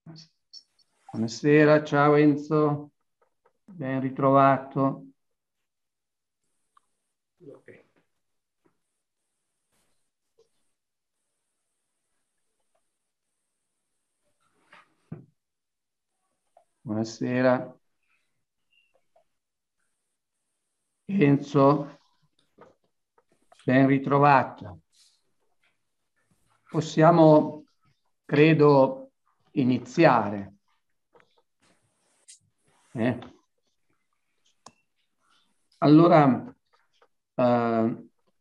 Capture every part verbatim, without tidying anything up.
Buonasera, ciao Enzo, ben ritrovato. Okay. Buonasera. Enzo, ben ritrovato. Possiamo, credo, iniziare. Eh? Allora, eh,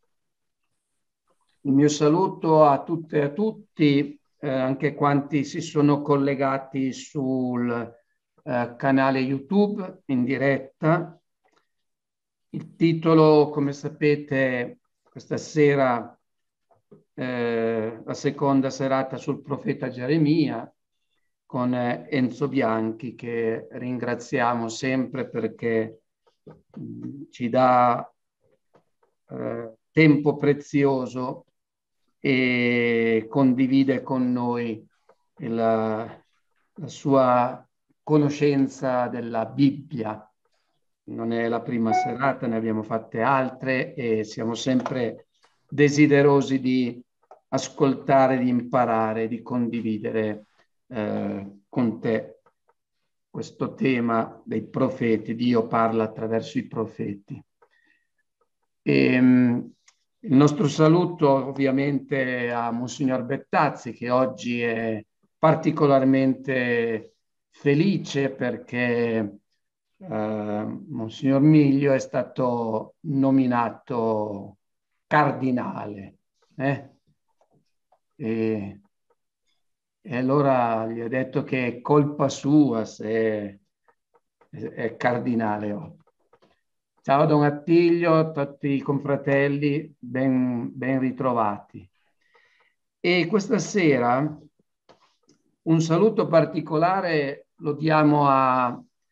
il mio saluto a tutte e a tutti, eh, anche quanti si sono collegati sul eh, canale YouTube in diretta. Il titolo, come sapete, questa sera, eh, la seconda serata sul profeta Geremia, con eh, Enzo Bianchi, che ringraziamo sempre perché mh, ci dà eh, tempo prezioso e condivide con noi la, la sua conoscenza della Bibbia. Non è la prima serata, ne abbiamo fatte altre e siamo sempre desiderosi di ascoltare, di imparare, di condividere eh, con te questo tema dei profeti. Dio parla attraverso i profeti. E, um, il nostro saluto ovviamente a Monsignor Bettazzi, che oggi è particolarmente felice perché eh, Monsignor Miglio è stato nominato cardinale. Eh? E, e allora gli ho detto che è colpa sua se è, è cardinale. Oh. Ciao Don Attilio, tutti i confratelli, ben, ben ritrovati. E questa sera un saluto particolare lo diamo a,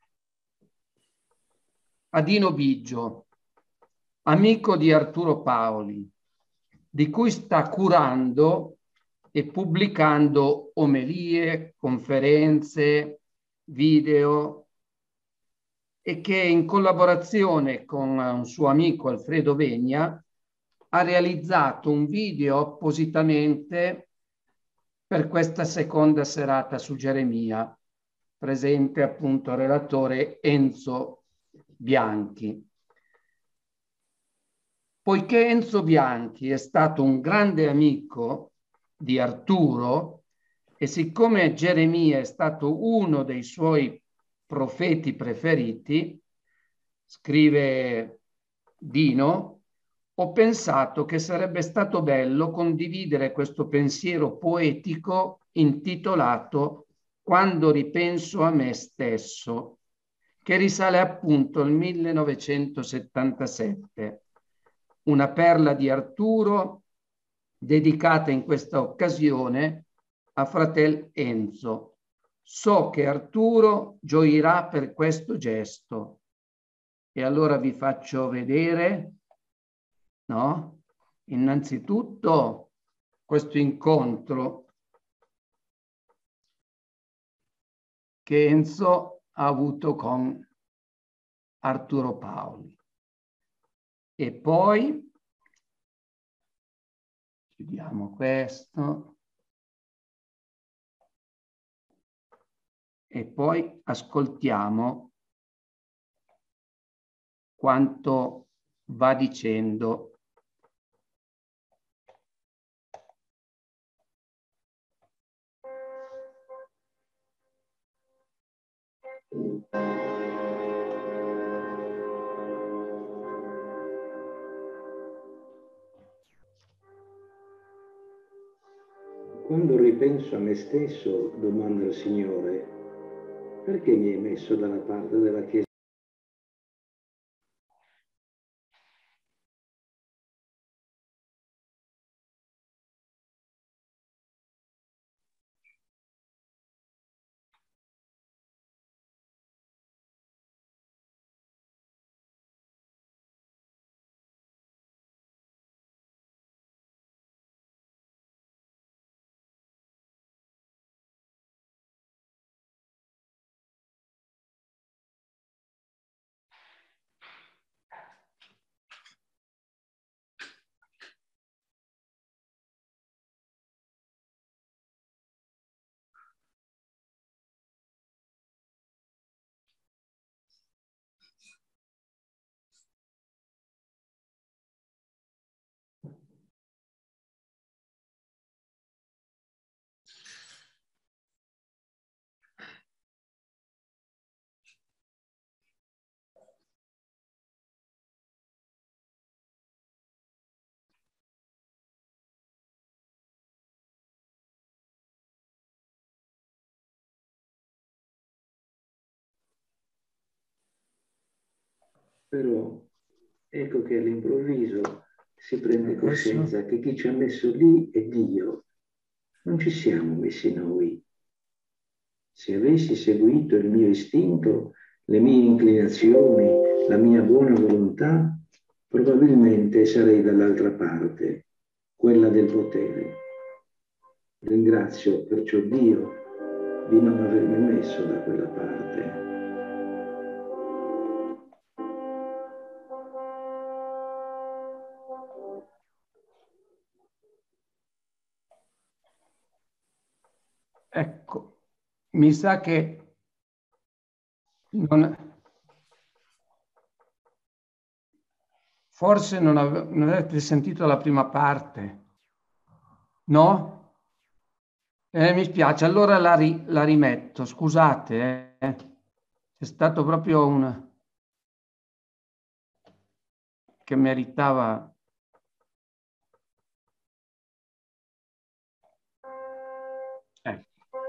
a Dino Biggio, amico di Arturo Paoli, di cui sta curando e pubblicando omelie, conferenze, video, e che in collaborazione con un suo amico Alfredo Vegna ha realizzato un video appositamente per questa seconda serata su Geremia, presente appunto il relatore Enzo Bianchi. Poiché Enzo Bianchi è stato un grande amico di Arturo e siccome Geremia è stato uno dei suoi profeti preferiti, scrive Dino, ho pensato che sarebbe stato bello condividere questo pensiero poetico intitolato Quando ripenso a me stesso, che risale appunto al millenovecentosettantasette. Una perla di Arturo dedicata in questa occasione a fratel Enzo. So che Arturo gioirà per questo gesto. E allora vi faccio vedere, no? Innanzitutto questo incontro che Enzo ha avuto con Arturo Paoli. E poi chiudiamo questo. E poi ascoltiamo quanto va dicendo Quando ripenso a me stesso, domanda il Signore, perché mi hai messo dalla parte della Chiesa? Però ecco che all'improvviso si prende coscienza che chi ci ha messo lì è Dio. Non ci siamo messi noi. Se avessi seguito il mio istinto, le mie inclinazioni, la mia buona volontà, probabilmente sarei dall'altra parte, quella del potere. Ringrazio perciò Dio di non avermi messo da quella parte. Ecco, mi sa che non, forse non, ave, non avete sentito la prima parte, no? Eh, mi spiace, allora la, ri, la rimetto, scusate, eh. È stato proprio un... che meritava... Eh.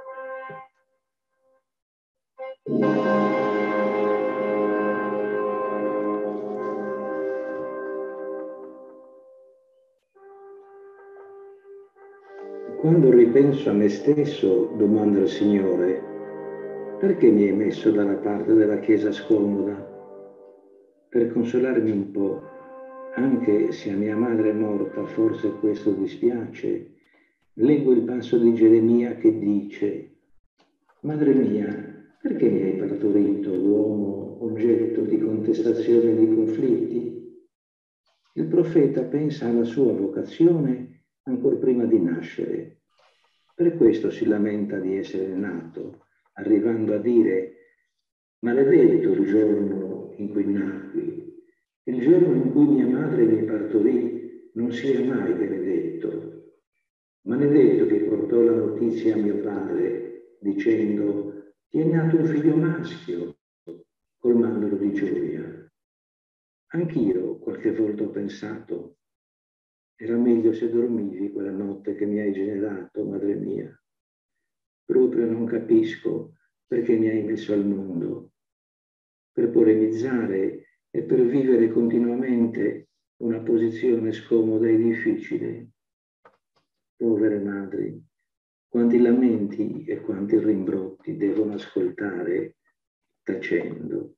Quando ripenso a me stesso, domando al Signore, perché mi hai messo dalla parte della Chiesa scomoda? Per consolarmi un po', anche se a mia madre è morta forse questo dispiace, leggo il passo di Geremia che dice: Madre mia, perché mi hai partorito, uomo oggetto di contestazione e di conflitti? Il profeta pensa alla sua vocazione ancor prima di nascere. Per questo si lamenta di essere nato, arrivando a dire: maledetto il giorno in cui nacqui, il giorno in cui mia madre mi partorì non sia mai benedetto. Maledetto che portò la notizia a mio padre, dicendo: ti è nato un figlio maschio, colmandolo di gioia. Anch'io qualche volta ho pensato: era meglio se dormivi quella notte che mi hai generato, madre mia. Proprio non capisco perché mi hai messo al mondo. Per polemizzare e per vivere continuamente una posizione scomoda e difficile. Povere madri, quanti lamenti e quanti rimbrotti devono ascoltare tacendo.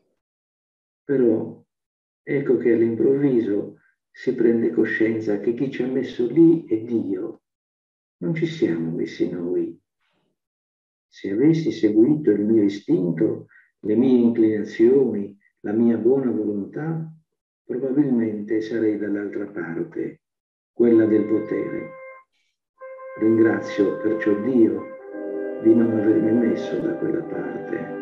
Però ecco che all'improvviso si prende coscienza che chi ci ha messo lì è Dio. Non ci siamo messi noi. Se avessi seguito il mio istinto, le mie inclinazioni, la mia buona volontà, probabilmente sarei dall'altra parte, quella del potere. Ringrazio perciò Dio di non avermi messo da quella parte.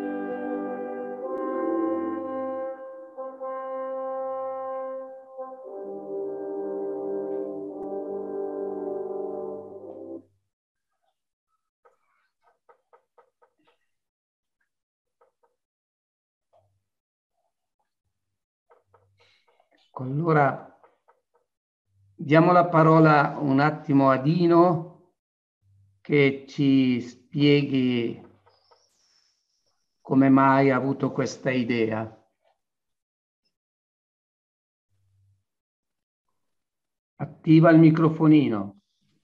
Allora diamo la parola un attimo a Dino che ci spieghi come mai ha avuto questa idea. Attiva il microfonino.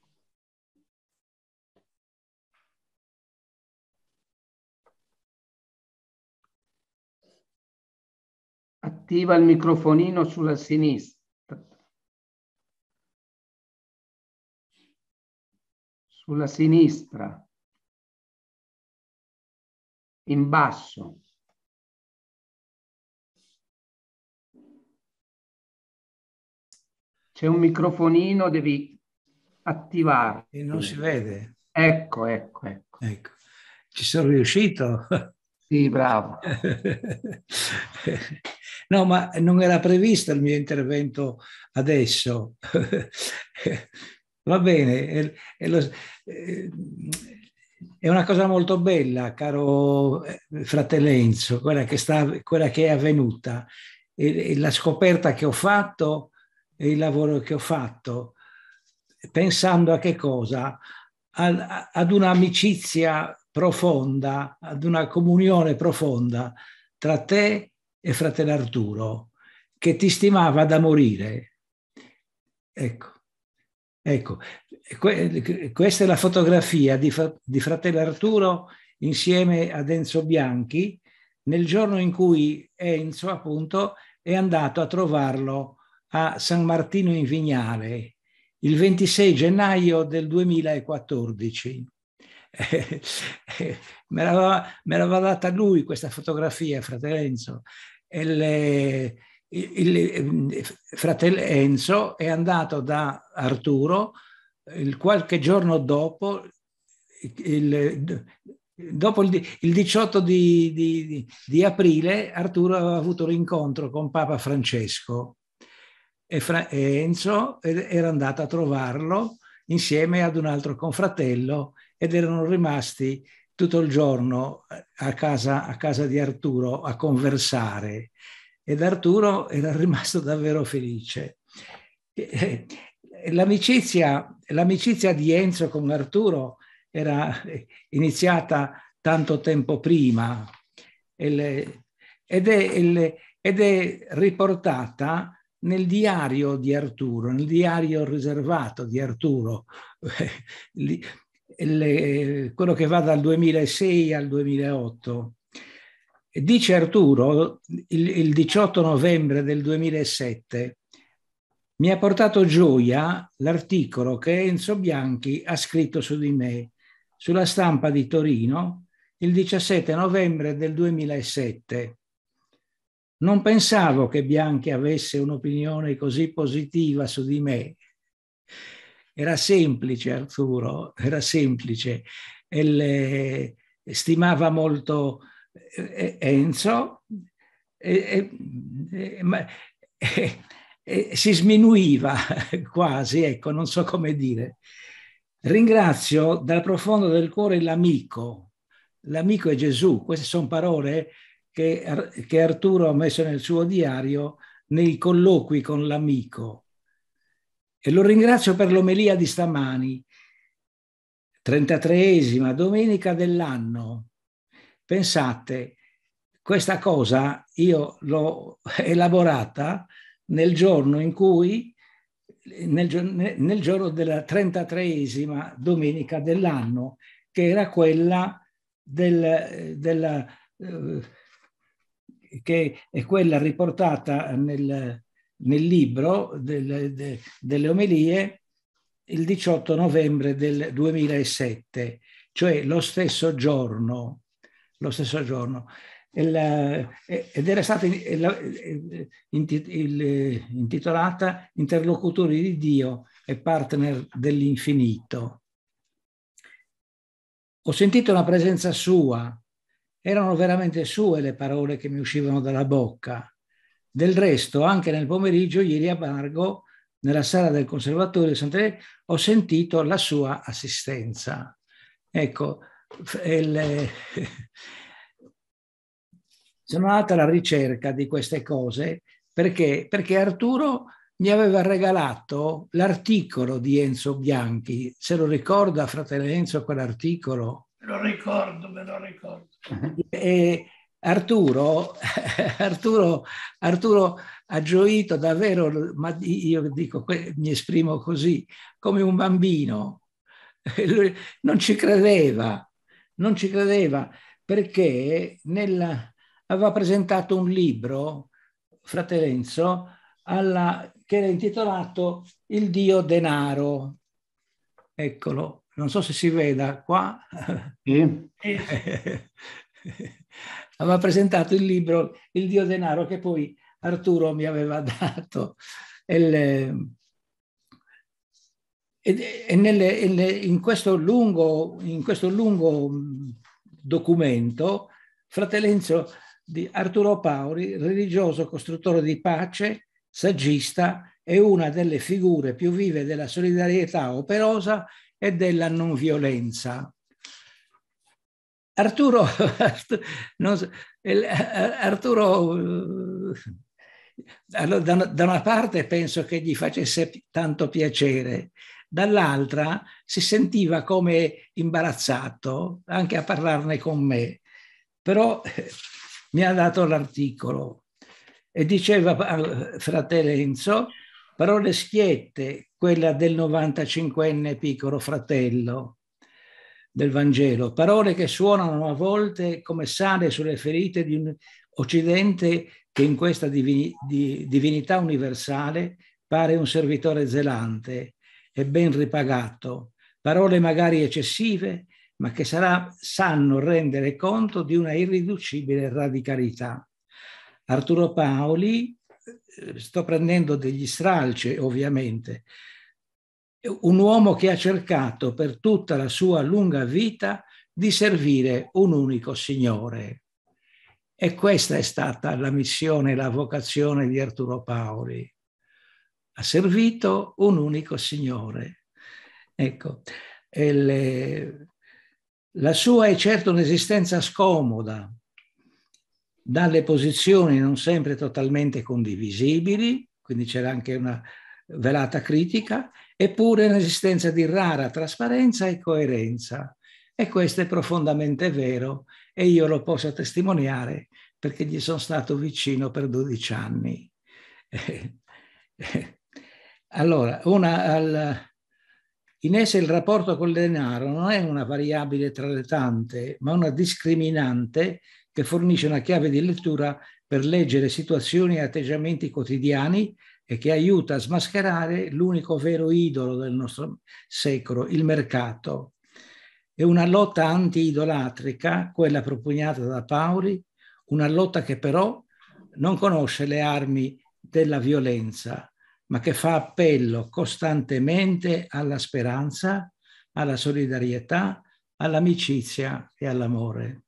Attiva il microfonino sulla sinistra. Sulla sinistra. In basso. C'è un microfonino, devi attivarlo. E non si vede. Ecco, ecco, ecco. Ecco. Ci sono riuscito? Sì, bravo. No, ma non era previsto il mio intervento adesso. Va bene, è, è, lo, è una cosa molto bella, caro fratello Enzo, quella che, sta, quella che è avvenuta, e, e la scoperta che ho fatto e il lavoro che ho fatto, pensando a che cosa? Ad, ad un'amicizia profonda, ad una comunione profonda tra te e fratello Arturo. che ti stimava da morire. Ecco, ecco. Que- questa è la fotografia di, di fratello Arturo insieme ad Enzo Bianchi nel giorno in cui Enzo, appunto, è andato a trovarlo a San Martino in Vignale il ventisei gennaio del duemilaquattordici. Eh, eh, me l'aveva, me l'aveva data lui questa fotografia, fratello Enzo. E le, il, il fratello Enzo è andato da Arturo il qualche giorno dopo, il, dopo il, il diciotto di, di, di aprile, Arturo aveva avuto l'incontro con Papa Francesco e, Fra, e Enzo era andato a trovarlo insieme ad un altro confratello ed erano rimasti tutto il giorno a casa, a casa di Arturo a conversare, ed Arturo era rimasto davvero felice. L'amicizia, l'amicizia di Enzo con Arturo era iniziata tanto tempo prima ed è, ed è riportata nel diario di Arturo, nel diario riservato di Arturo, quello che va dal duemilasei al duemilaotto. Dice Arturo il, il diciotto novembre del duemilasette: mi ha portato gioia l'articolo che Enzo Bianchi ha scritto su di me sulla Stampa di Torino il diciassette novembre del duemilasette. Non pensavo che Bianchi avesse un'opinione così positiva su di me. Era semplice Arturo, era semplice. E le, stimava molto Enzo e, e, ma, e, e si sminuiva quasi, ecco, non so come dire. Ringrazio dal profondo del cuore l'amico. L'amico è Gesù. Queste sono parole che, che Arturo ha messo nel suo diario nei colloqui con l'amico. E lo ringrazio per l'omelia di stamani, trentatreesima domenica dell'anno. Pensate, questa cosa io l'ho elaborata nel giorno in cui, nel, nel giorno della trentatreesima domenica dell'anno, che era quella del, della, eh, che è quella riportata nel, nel libro del, de, delle omelie il diciotto novembre del duemilasette, cioè lo stesso giorno, lo stesso giorno. Il, ed era stata intitolata Interlocutori di Dio e partner dell'infinito. Ho sentito una presenza sua, erano veramente sue le parole che mi uscivano dalla bocca. Del resto, anche nel pomeriggio, ieri a Bargo, nella sala del Conservatorio di Sant'Elena, ho sentito la sua assistenza. Ecco, il, sono andata alla ricerca di queste cose perché, perché Arturo mi aveva regalato l'articolo di Enzo Bianchi. Se lo ricorda, fratello Enzo, quell'articolo? Me lo ricordo, me lo ricordo. E Arturo, Arturo, Arturo ha gioito davvero, ma io dico, mi esprimo così, come un bambino. Lui non ci credeva, non ci credeva perché nel, aveva presentato un libro, fratello Enzo, alla, che era intitolato Il Dio Denaro. Eccolo, non so se si veda qua. Sì. Aveva presentato il libro Il Dio Denaro che poi Arturo mi aveva dato. Il, e, e nelle, in, questo lungo, in questo lungo documento, fratello Enzo di Arturo Paoli, religioso costruttore di pace, saggista, è una delle figure più vive della solidarietà operosa e della non violenza. Arturo, non, Arturo allora, da una parte penso che gli facesse tanto piacere, dall'altra si sentiva come imbarazzato anche a parlarne con me, però mi ha dato l'articolo. E diceva fratello Enzo, parole schiette, quella del novantacinquenne piccolo fratello del Vangelo, parole che suonano a volte come sale sulle ferite di un Occidente che in questa divini, di, divinità universale pare un servitore zelante e ben ripagato, parole magari eccessive, ma che sarà, sanno rendere conto di una irriducibile radicalità. Arturo Paoli, sto prendendo degli stralci ovviamente, un uomo che ha cercato per tutta la sua lunga vita di servire un unico Signore. E questa è stata la missione, la vocazione di Arturo Paoli. Ha servito un unico Signore. Ecco, le, la sua è certo un'esistenza scomoda, dalle posizioni non sempre totalmente condivisibili, quindi c'era anche una velata critica, eppure un'esistenza di rara trasparenza e coerenza. E questo è profondamente vero e io lo posso testimoniare perché gli sono stato vicino per dodici anni. Allora, una, al, in essa il rapporto col denaro non è una variabile tra le tante, ma una discriminante che fornisce una chiave di lettura per leggere situazioni e atteggiamenti quotidiani e che aiuta a smascherare l'unico vero idolo del nostro secolo, il mercato. È una lotta anti-idolatrica, quella propugnata da Paoli, una lotta che però non conosce le armi della violenza, ma che fa appello costantemente alla speranza, alla solidarietà, all'amicizia e all'amore.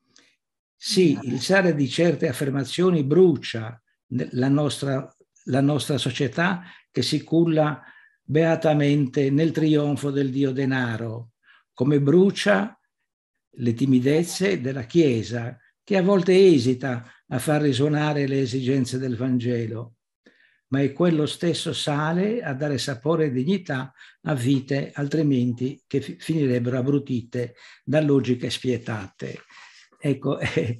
Sì, il sale di certe affermazioni brucia la nostra, la nostra società che si culla beatamente nel trionfo del dio denaro, come brucia le timidezze della Chiesa, che a volte esita a far risuonare le esigenze del Vangelo, ma è quello stesso sale a dare sapore e dignità a vite altrimenti che finirebbero abbrutite da logiche spietate. Ecco, eh,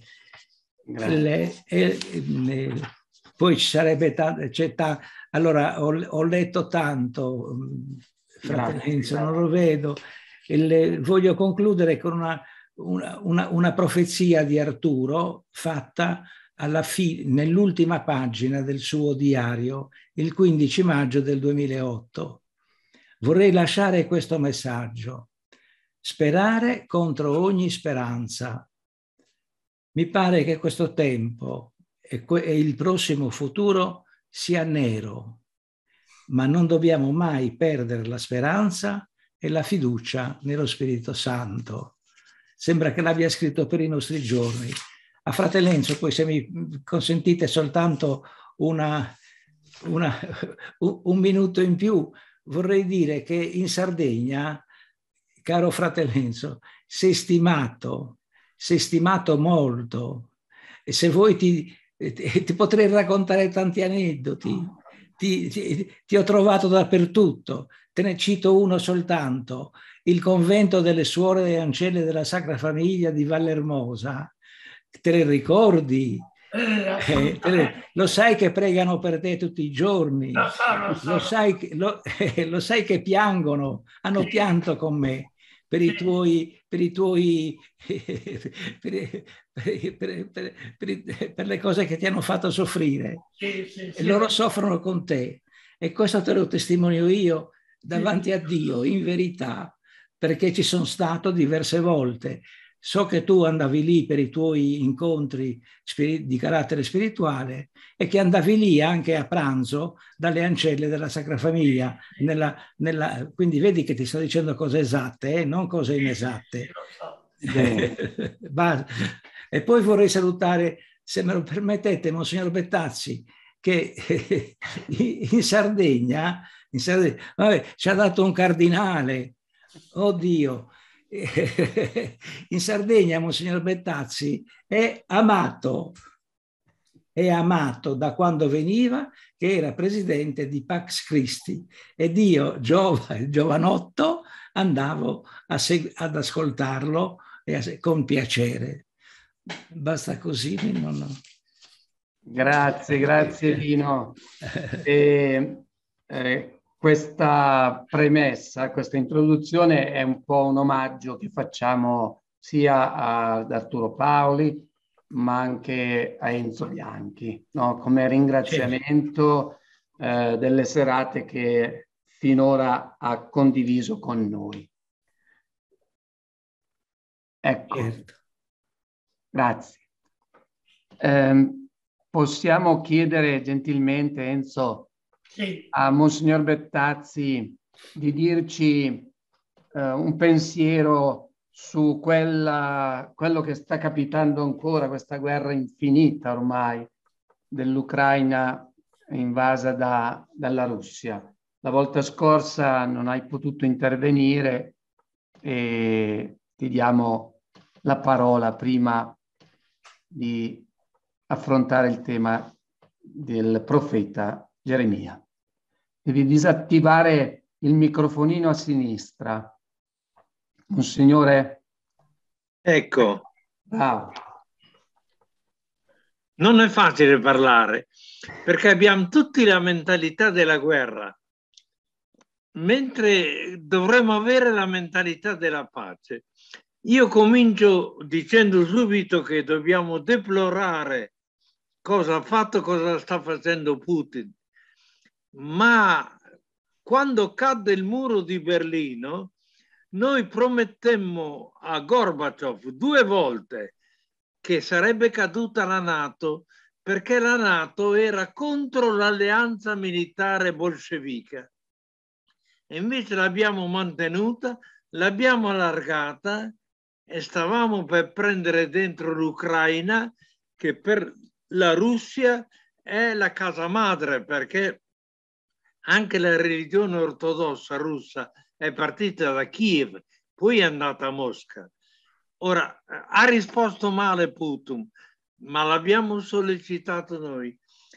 le, eh, eh, poi ci sarebbe tanta... Allora, ho, ho letto tanto, fratello Enzo, non lo vedo, e le, voglio concludere con una, una, una, una profezia di Arturo fatta alla fi, nell'ultima pagina del suo diario, il quindici maggio del duemilaotto. Vorrei lasciare questo messaggio: sperare contro ogni speranza. Mi pare che questo tempo e, e il prossimo futuro sia nero, ma non dobbiamo mai perdere la speranza e la fiducia nello Spirito Santo. Sembra che l'abbia scritto per i nostri giorni. A fratello Enzo, poi se mi consentite soltanto una, una, un minuto in più, vorrei dire che in Sardegna, caro fratello Enzo, sei stimato, sei stimato molto, e se vuoi ti, ti, ti potrei raccontare tanti aneddoti, ti, ti, ti ho trovato dappertutto, te ne cito uno soltanto: il convento delle suore e ancelle della Sacra Famiglia di Vallermosa, te le ricordi? Eh, te le, lo sai che pregano per te tutti i giorni, lo, so, lo, so. lo, sai, lo, eh, lo sai che piangono, hanno pianto con me per i tuoi, per i tuoi per, per, per, per, per le cose che ti hanno fatto soffrire. Sì, sì, sì. E loro soffrono con te, e questo te lo testimonio io davanti a Dio in verità, perché ci sono stato diverse volte. So che tu andavi lì per i tuoi incontri di carattere spirituale e che andavi lì anche a pranzo dalle ancelle della Sacra Famiglia. Nella, nella, quindi vedi che ti sto dicendo cose esatte, eh? Non cose inesatte. E poi vorrei salutare, se me lo permettete, Monsignor Bettazzi, che in Sardegna, in Sardegna vabbè, ci ha dato un cardinale. Oddio. In Sardegna Monsignor Bettazzi è amato, è amato da quando veniva, che era presidente di Pax Christi, ed io, giov- giovanotto, andavo a seg- ad ascoltarlo e a, con piacere. Basta così. Non... Grazie, grazie Dino. E, eh, questa premessa, questa introduzione è un po' un omaggio che facciamo sia ad Arturo Paoli, ma anche a Enzo Bianchi, no? Come ringraziamento eh, delle serate che finora ha condiviso con noi. Ecco, certo. Grazie. Eh, possiamo chiedere gentilmente, Enzo, Sì. a Monsignor Bettazzi di dirci eh, un pensiero su quella, quello che sta capitando ancora, questa guerra infinita ormai dell'Ucraina invasa da, dalla Russia. La volta scorsa non hai potuto intervenire e ti diamo la parola prima di affrontare il tema del profeta Geremia. Devi disattivare il microfonino a sinistra. Monsignore? Ecco. Bravo. Non è facile parlare, perché abbiamo tutti la mentalità della guerra, mentre dovremmo avere la mentalità della pace. Io comincio dicendo subito che dobbiamo deplorare cosa ha fatto, cosa sta facendo Putin. Ma quando cadde il muro di Berlino, noi promettemmo a Gorbaciov due volte che sarebbe caduta la NATO, perché la NATO era contro l'alleanza militare bolscevica. E invece l'abbiamo mantenuta, l'abbiamo allargata e stavamo per prendere dentro l'Ucraina, che per la Russia è la casa madre, perché anche la religione ortodossa russa è partita da Kiev, poi è andata a Mosca. Ora, ha risposto male Putin, ma l'abbiamo sollecitato noi.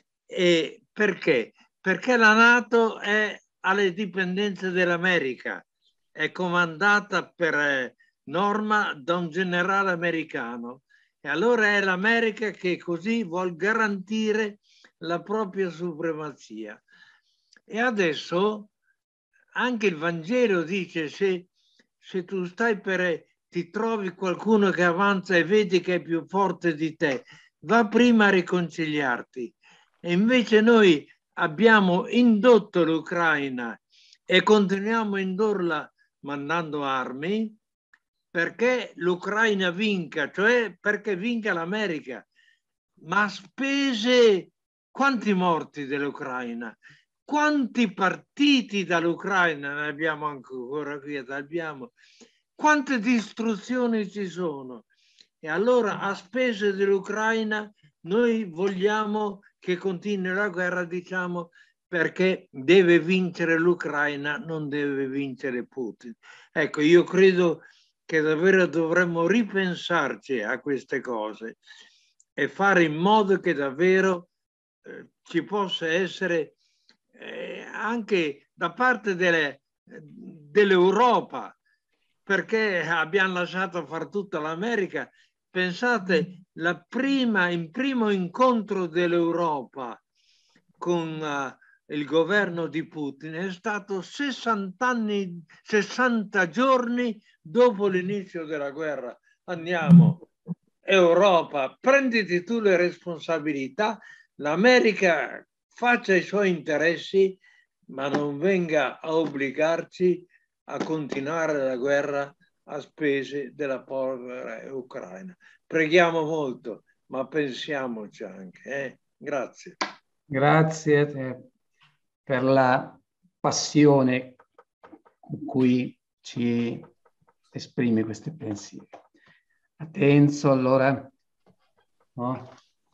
E perché? Perché la NATO è alle dipendenze dell'America, è comandata per norma da un generale americano. E allora è l'America che così vuol garantire la propria supremazia. E adesso anche il Vangelo dice: se, se tu stai per, ti trovi qualcuno che avanza e vedi che è più forte di te, va prima a riconciliarti. E invece noi abbiamo indotto l'Ucraina e continuiamo a indurla mandando armi perché l'Ucraina vinca, cioè perché vinca l'America. Ma a spese, quanti morti dell'Ucraina? Quanti partiti dall'Ucraina ne abbiamo ancora qui? Abbiamo. Quante distruzioni ci sono? E allora a spese dell'Ucraina noi vogliamo che continui la guerra, diciamo, perché deve vincere l'Ucraina, non deve vincere Putin. Ecco, io credo che davvero dovremmo ripensarci a queste cose e fare in modo che davvero eh, ci possa essere eh, anche da parte delle, dell'Europa, perché abbiamo lasciato fare tutta l'America. Pensate, la prima, il primo incontro dell'Europa con uh, il governo di Putin è stato sessanta anni, sessanta giorni dopo l'inizio della guerra. Andiamo, Europa, prenditi tu le responsabilità, l'America faccia i suoi interessi, ma non venga a obbligarci a continuare la guerra a spese della povera Ucraina. Preghiamo molto, ma pensiamoci anche. Eh? Grazie. Grazie per la passione con cui ci esprime questi pensieri. Attenzo, allora, no?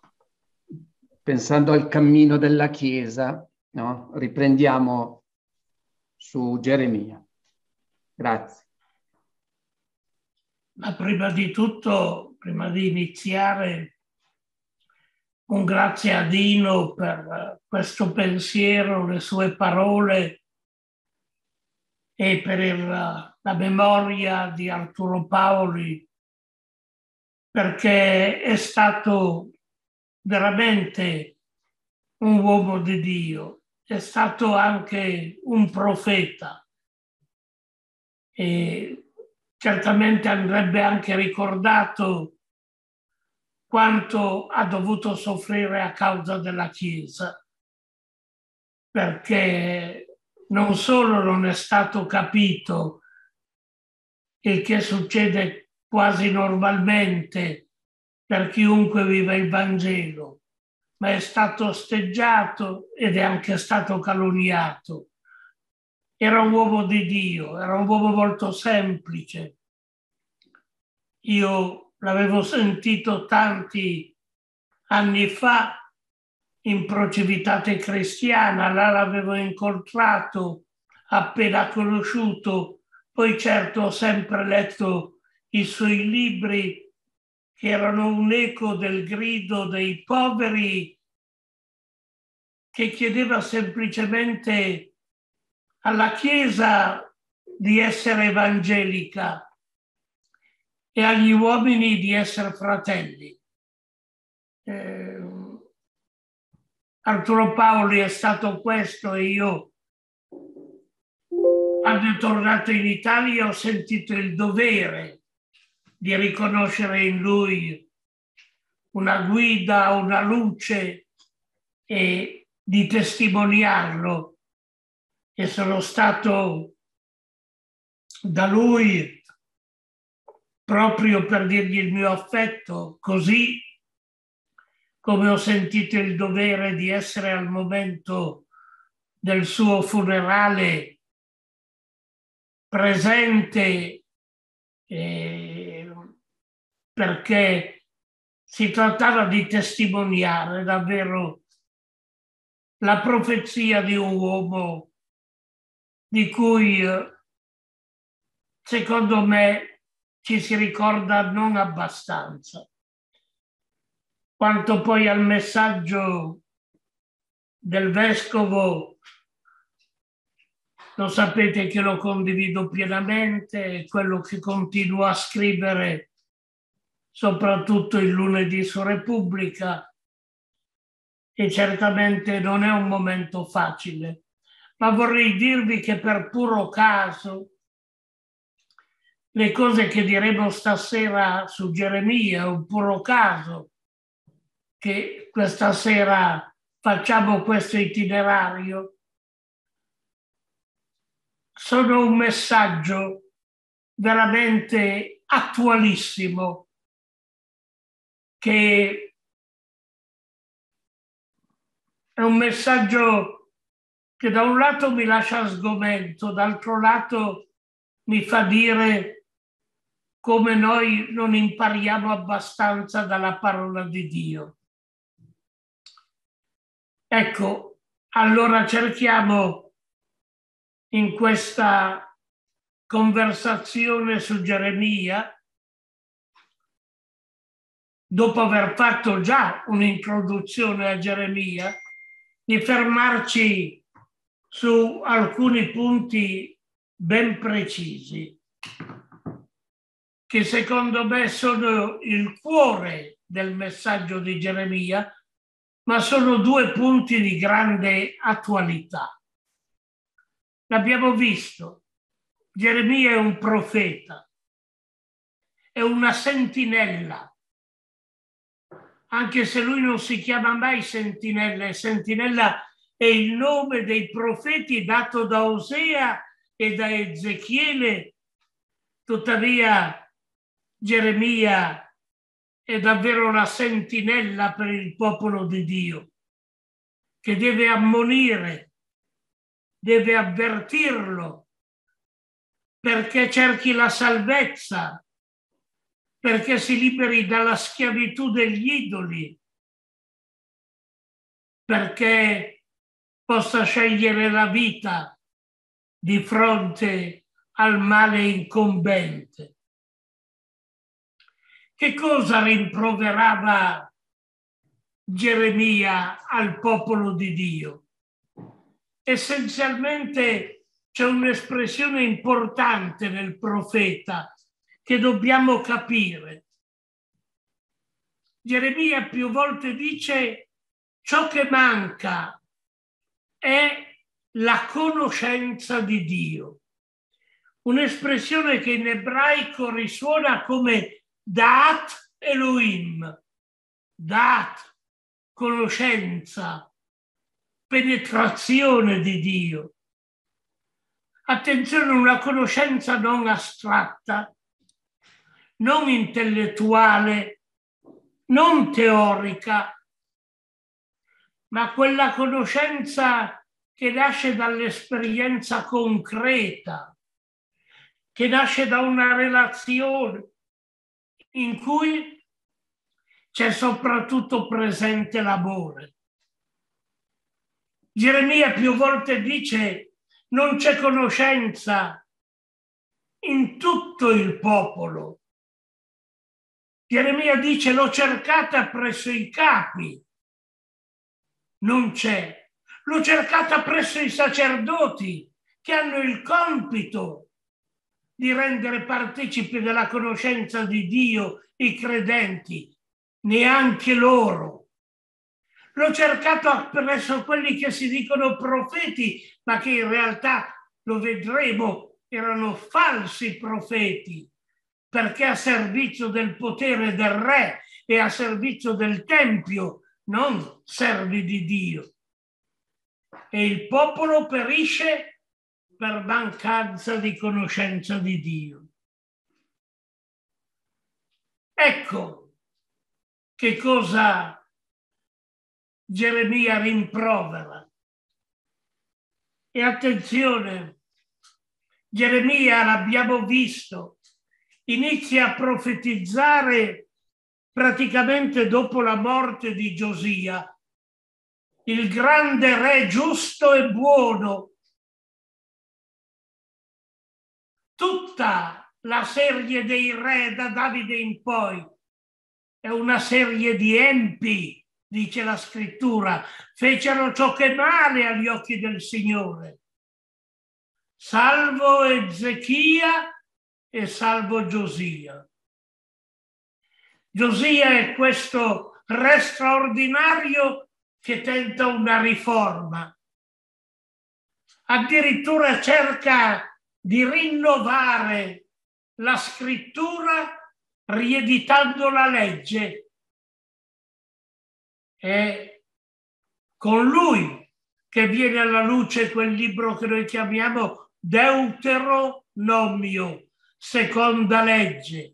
Pensando al cammino della Chiesa, no? Riprendiamo su Geremia. Grazie. Ma prima di tutto, prima di iniziare, un grazie a Dino per questo pensiero, le sue parole e per il, la memoria di Arturo Paoli, perché è stato veramente un uomo di Dio, è stato anche un profeta e certamente andrebbe anche ricordato quanto ha dovuto soffrire a causa della Chiesa, perché non solo non è stato capito il che succede quasi normalmente per chiunque vive il Vangelo, ma è stato osteggiato ed è anche stato calunniato. Era un uomo di Dio, era un uomo molto semplice. Io l'avevo sentito tanti anni fa in Procivitate Cristiana, là l'avevo incontrato, appena conosciuto, poi certo ho sempre letto i suoi libri che erano un eco del grido dei poveri che chiedeva semplicemente alla Chiesa di essere evangelica e agli uomini di essere fratelli. Eh, Arturo Paoli è stato questo e io, quando è tornato in Italia, ho sentito il dovere di riconoscere in lui una guida, una luce e di testimoniarlo. E sono stato da lui proprio per dirgli il mio affetto, così come ho sentito il dovere di essere al momento del suo funerale presente, eh, perché si trattava di testimoniare davvero la profezia di un uomo di cui, secondo me, ci si ricorda non abbastanza. Quanto poi al messaggio del vescovo, lo sapete che lo condivido pienamente, è quello che continuo a scrivere soprattutto il lunedì su Repubblica, e certamente non è un momento facile, ma vorrei dirvi che per puro caso le cose che diremo stasera su Geremia è un puro caso che questa sera facciamo questo itinerario. Sono un messaggio veramente attualissimo che è un messaggio che da un lato mi lascia sgomento, d'altro lato mi fa dire come noi non impariamo abbastanza dalla parola di Dio. Ecco, allora cerchiamo in questa conversazione su Geremia, dopo aver fatto già un'introduzione a Geremia, di fermarci su alcuni punti ben precisi, che secondo me sono il cuore del messaggio di Geremia, ma sono due punti di grande attualità. L'abbiamo visto, Geremia è un profeta, è una sentinella, anche se lui non si chiama mai sentinella, sentinella è il nome dei profeti dato da Osea e da Ezechiele, tuttavia Geremia è davvero la sentinella per il popolo di Dio, che deve ammonire, deve avvertirlo, perché cerchi la salvezza, perché si liberi dalla schiavitù degli idoli, perché possa scegliere la vita di fronte al male incombente. Che cosa rimproverava Geremia al popolo di Dio? Essenzialmente c'è un'espressione importante nel profeta che dobbiamo capire. Geremia più volte dice: ciò che manca è la conoscenza di Dio. Un'espressione che in ebraico risuona come Da'at Elohim. Da'at, conoscenza, penetrazione di Dio. Attenzione, una conoscenza non astratta, non intellettuale, non teorica, ma quella conoscenza che nasce dall'esperienza concreta, che nasce da una relazione in cui c'è soprattutto presente l'amore. Geremia più volte dice: non c'è conoscenza in tutto il popolo. Geremia dice: l'ho cercata presso i capi, non c'è. L'ho cercata presso i sacerdoti, che hanno il compito di rendere partecipi della conoscenza di Dio i credenti, neanche loro. L'ho cercato presso quelli che si dicono profeti, ma che in realtà, lo vedremo, erano falsi profeti, perché a servizio del potere del re e a servizio del tempio, non servi di Dio. E il popolo perisce per mancanza di conoscenza di Dio. Ecco che cosa Geremia rimprovera. E attenzione, Geremia, l'abbiamo visto, inizia a profetizzare praticamente dopo la morte di Giosia, il grande re giusto e buono. Tutta la serie dei re da Davide in poi è una serie di empi, dice la scrittura, fecero ciò che è male agli occhi del Signore, salvo Ezechia e salvo Giosia. Giosia è questo re straordinario che tenta una riforma. Addirittura cerca di rinnovare la scrittura rieditando la legge. È con lui che viene alla luce quel libro che noi chiamiamo Deuteronomio, seconda legge,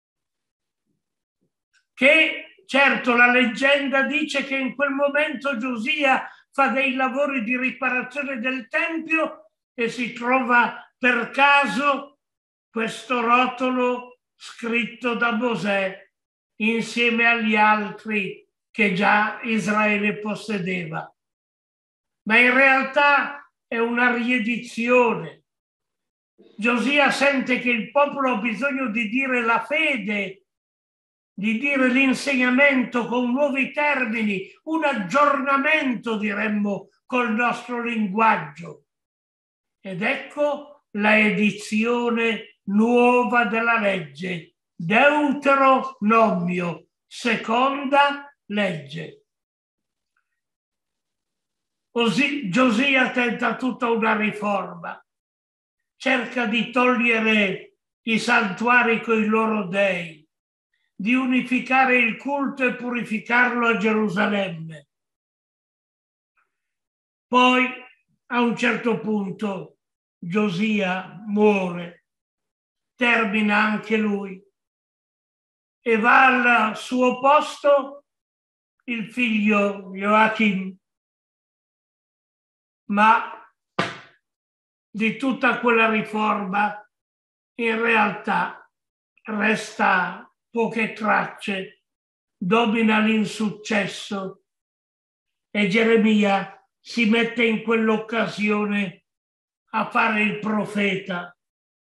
che certo la leggenda dice che in quel momento Giosia fa dei lavori di riparazione del Tempio e si trova per caso questo rotolo scritto da Mosè insieme agli altri che già Israele possedeva. Ma in realtà è una riedizione. Giosia sente che il popolo ha bisogno di dire la fede, di dire l'insegnamento con nuovi termini, un aggiornamento, diremmo, col nostro linguaggio. Ed ecco la edizione nuova della legge, Deuteronomio, seconda legge. Così Giosia tenta tutta una riforma, cerca di togliere i santuari coi loro dei, di unificare il culto e purificarlo a Gerusalemme. Poi, a un certo punto, Giosia muore, termina anche lui, e va al suo posto il figlio Joachim. Ma di tutta quella riforma in realtà resta poche tracce, domina l'insuccesso e Geremia si mette in quell'occasione a fare il profeta.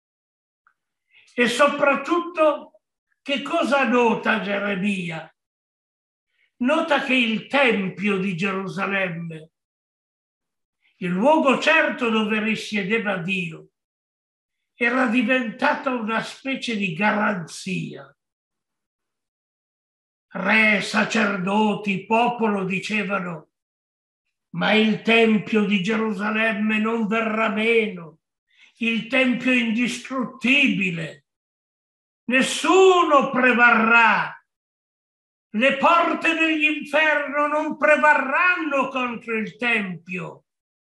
E soprattutto, che cosa nota Geremia? Nota che il Tempio di Gerusalemme, il luogo certo dove risiedeva Dio, era diventata una specie di garanzia. re, sacerdoti, popolo dicevano: ma il Tempio di Gerusalemme non verrà meno, il Tempio indistruttibile, nessuno prevarrà, le porte dell'inferno non prevarranno contro il Tempio,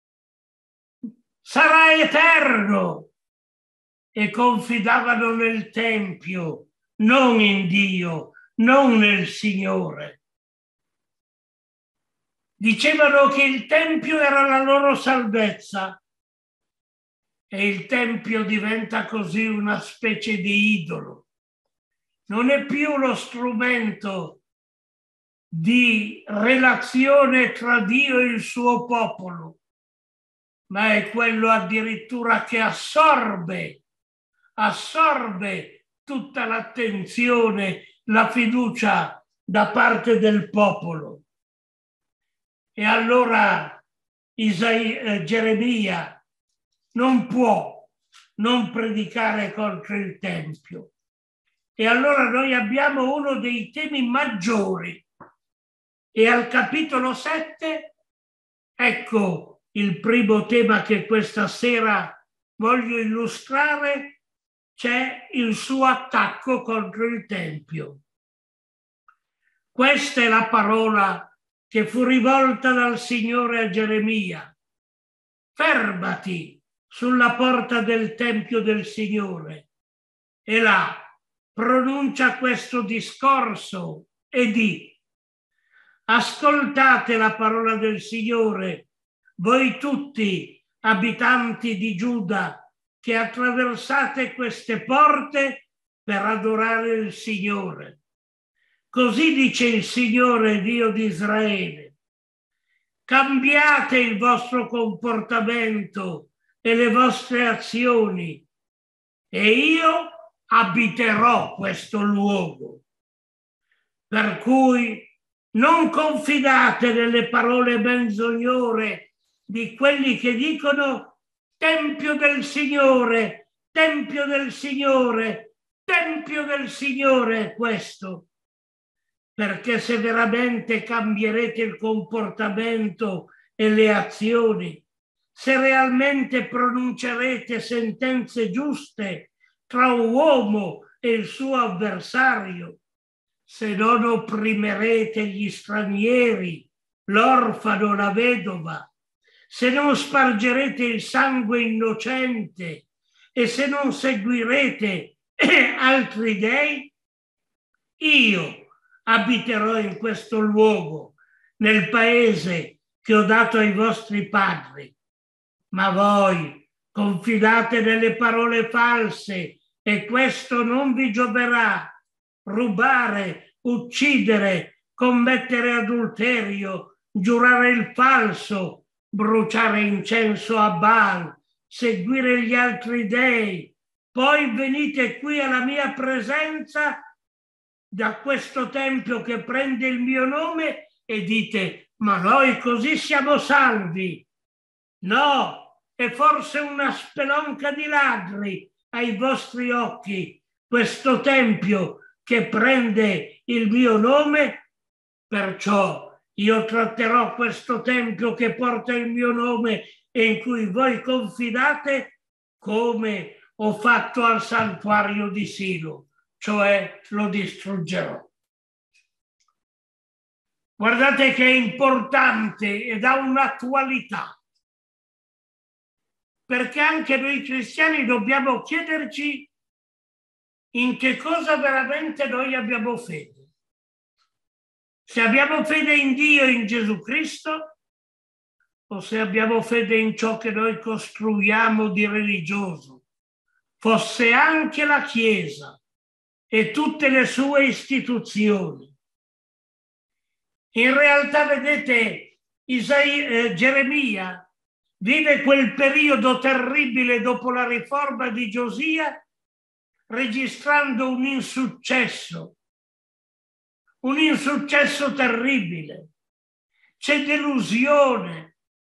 sarà eterno. E confidavano nel Tempio, non in Dio, non nel Signore. Dicevano che il Tempio era la loro salvezza e il Tempio diventa così una specie di idolo. Non è più lo strumento di relazione tra Dio e il suo popolo, ma è quello addirittura che assorbe assorbe tutta l'attenzione, la fiducia da parte del popolo. E allora Isaia, eh, Geremia non può non predicare contro il Tempio. E allora noi abbiamo uno dei temi maggiori. E al capitolo sette, ecco il primo tema che questa sera voglio illustrare. C'è il suo attacco contro il Tempio. Questa è la parola che fu rivolta dal Signore a Geremia. Fermati sulla porta del Tempio del Signore. E là pronuncia questo discorso e di: ascoltate la parola del Signore, voi tutti abitanti di Giuda, che attraversate queste porte per adorare il Signore. Così dice il Signore, Dio di Israele: cambiate il vostro comportamento e le vostre azioni e io abiterò questo luogo. Per cui non confidate nelle parole menzognore di quelli che dicono: Tempio del Signore, Tempio del Signore, Tempio del Signore è questo. Perché se veramente cambierete il comportamento e le azioni, se realmente pronuncerete sentenze giuste tra un uomo e il suo avversario, se non opprimerete gli stranieri, l'orfano, la vedova, se non spargerete il sangue innocente e se non seguirete altri dei, io abiterò in questo luogo, nel paese che ho dato ai vostri padri. Ma voi confidate nelle parole false e questo non vi gioverà. Rubare, uccidere, commettere adulterio, giurare il falso, bruciare incenso a Baal, seguire gli altri dei. Poi venite qui alla mia presenza da questo tempio che prende il mio nome e dite: ma noi così siamo salvi. No, è forse una spelonca di ladri ai vostri occhi questo tempio che prende il mio nome, perciò io tratterò questo tempio che porta il mio nome e in cui voi confidate come ho fatto al santuario di Silo, cioè lo distruggerò. Guardate che è importante ed ha un'attualità, perché anche noi cristiani dobbiamo chiederci in che cosa veramente noi abbiamo fede. Se abbiamo fede in Dio e in Gesù Cristo, o se abbiamo fede in ciò che noi costruiamo di religioso, fosse anche la Chiesa e tutte le sue istituzioni. In realtà, vedete, Isaia, eh, Geremia vive quel periodo terribile dopo la riforma di Giosia, registrando un insuccesso, un insuccesso terribile. C'è delusione,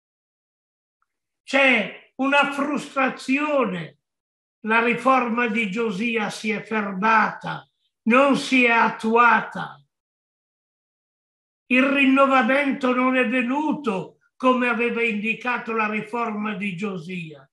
c'è una frustrazione. La riforma di Giosia si è fermata, non si è attuata. il rinnovamento non è venuto come aveva indicato la riforma di Giosia.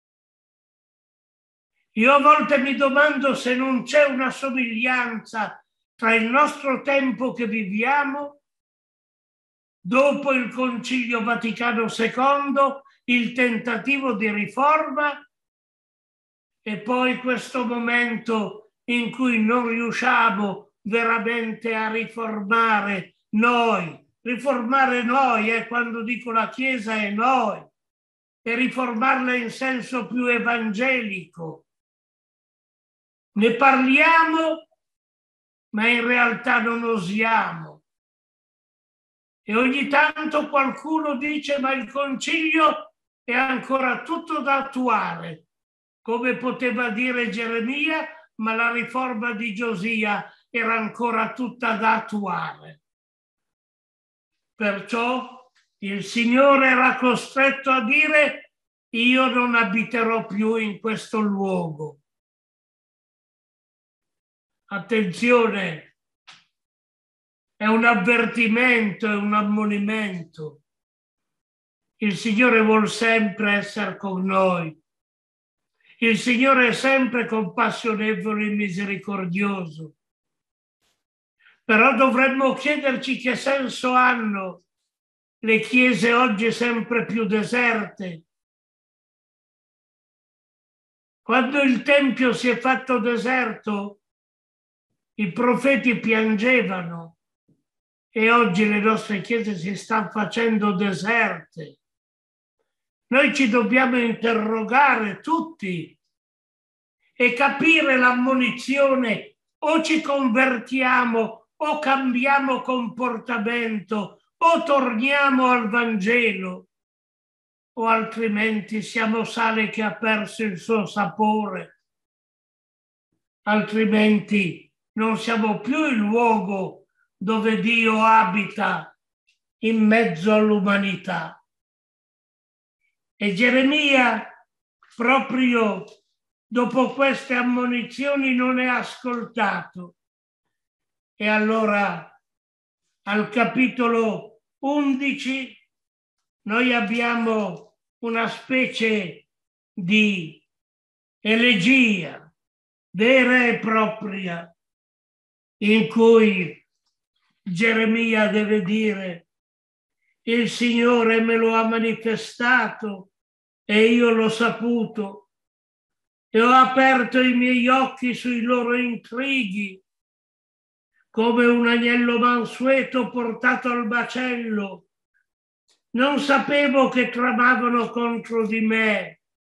Io a volte mi domando se non c'è una somiglianza tra il nostro tempo che viviamo, dopo il Concilio Vaticano secondo, il tentativo di riforma, e poi questo momento in cui non riusciamo veramente a riformare noi. Riformare noi, eh, quando dico la Chiesa è noi, e riformarla in senso più evangelico. Ne parliamo, ma in realtà non osiamo. E ogni tanto qualcuno dice: ma il concilio è ancora tutto da attuare, come poteva dire Geremia, ma la riforma di Giosia era ancora tutta da attuare. Perciò il Signore era costretto a dire: io non abiterò più in questo luogo. Attenzione, è un avvertimento, è un ammonimento. Il Signore vuol sempre essere con noi. Il Signore è sempre compassionevole e misericordioso. Però dovremmo chiederci che senso hanno le chiese oggi sempre più deserte. Quando il Tempio si è fatto deserto, i profeti piangevano, e oggi le nostre chiese si stanno facendo deserte. Noi ci dobbiamo interrogare tutti e capire l'ammonizione: o ci convertiamo o cambiamo comportamento o torniamo al Vangelo, o altrimenti siamo sale che ha perso il suo sapore, altrimenti non siamo più il luogo dove Dio abita in mezzo all'umanità. E Geremia, proprio dopo queste ammonizioni, non è ascoltato. E allora al capitolo undici noi abbiamo una specie di elegia vera e propria, in cui Geremia deve dire: il Signore me lo ha manifestato e io l'ho saputo, e ho aperto i miei occhi sui loro intrighi, come un agnello mansueto portato al macello. Non sapevo che tramavano contro di me.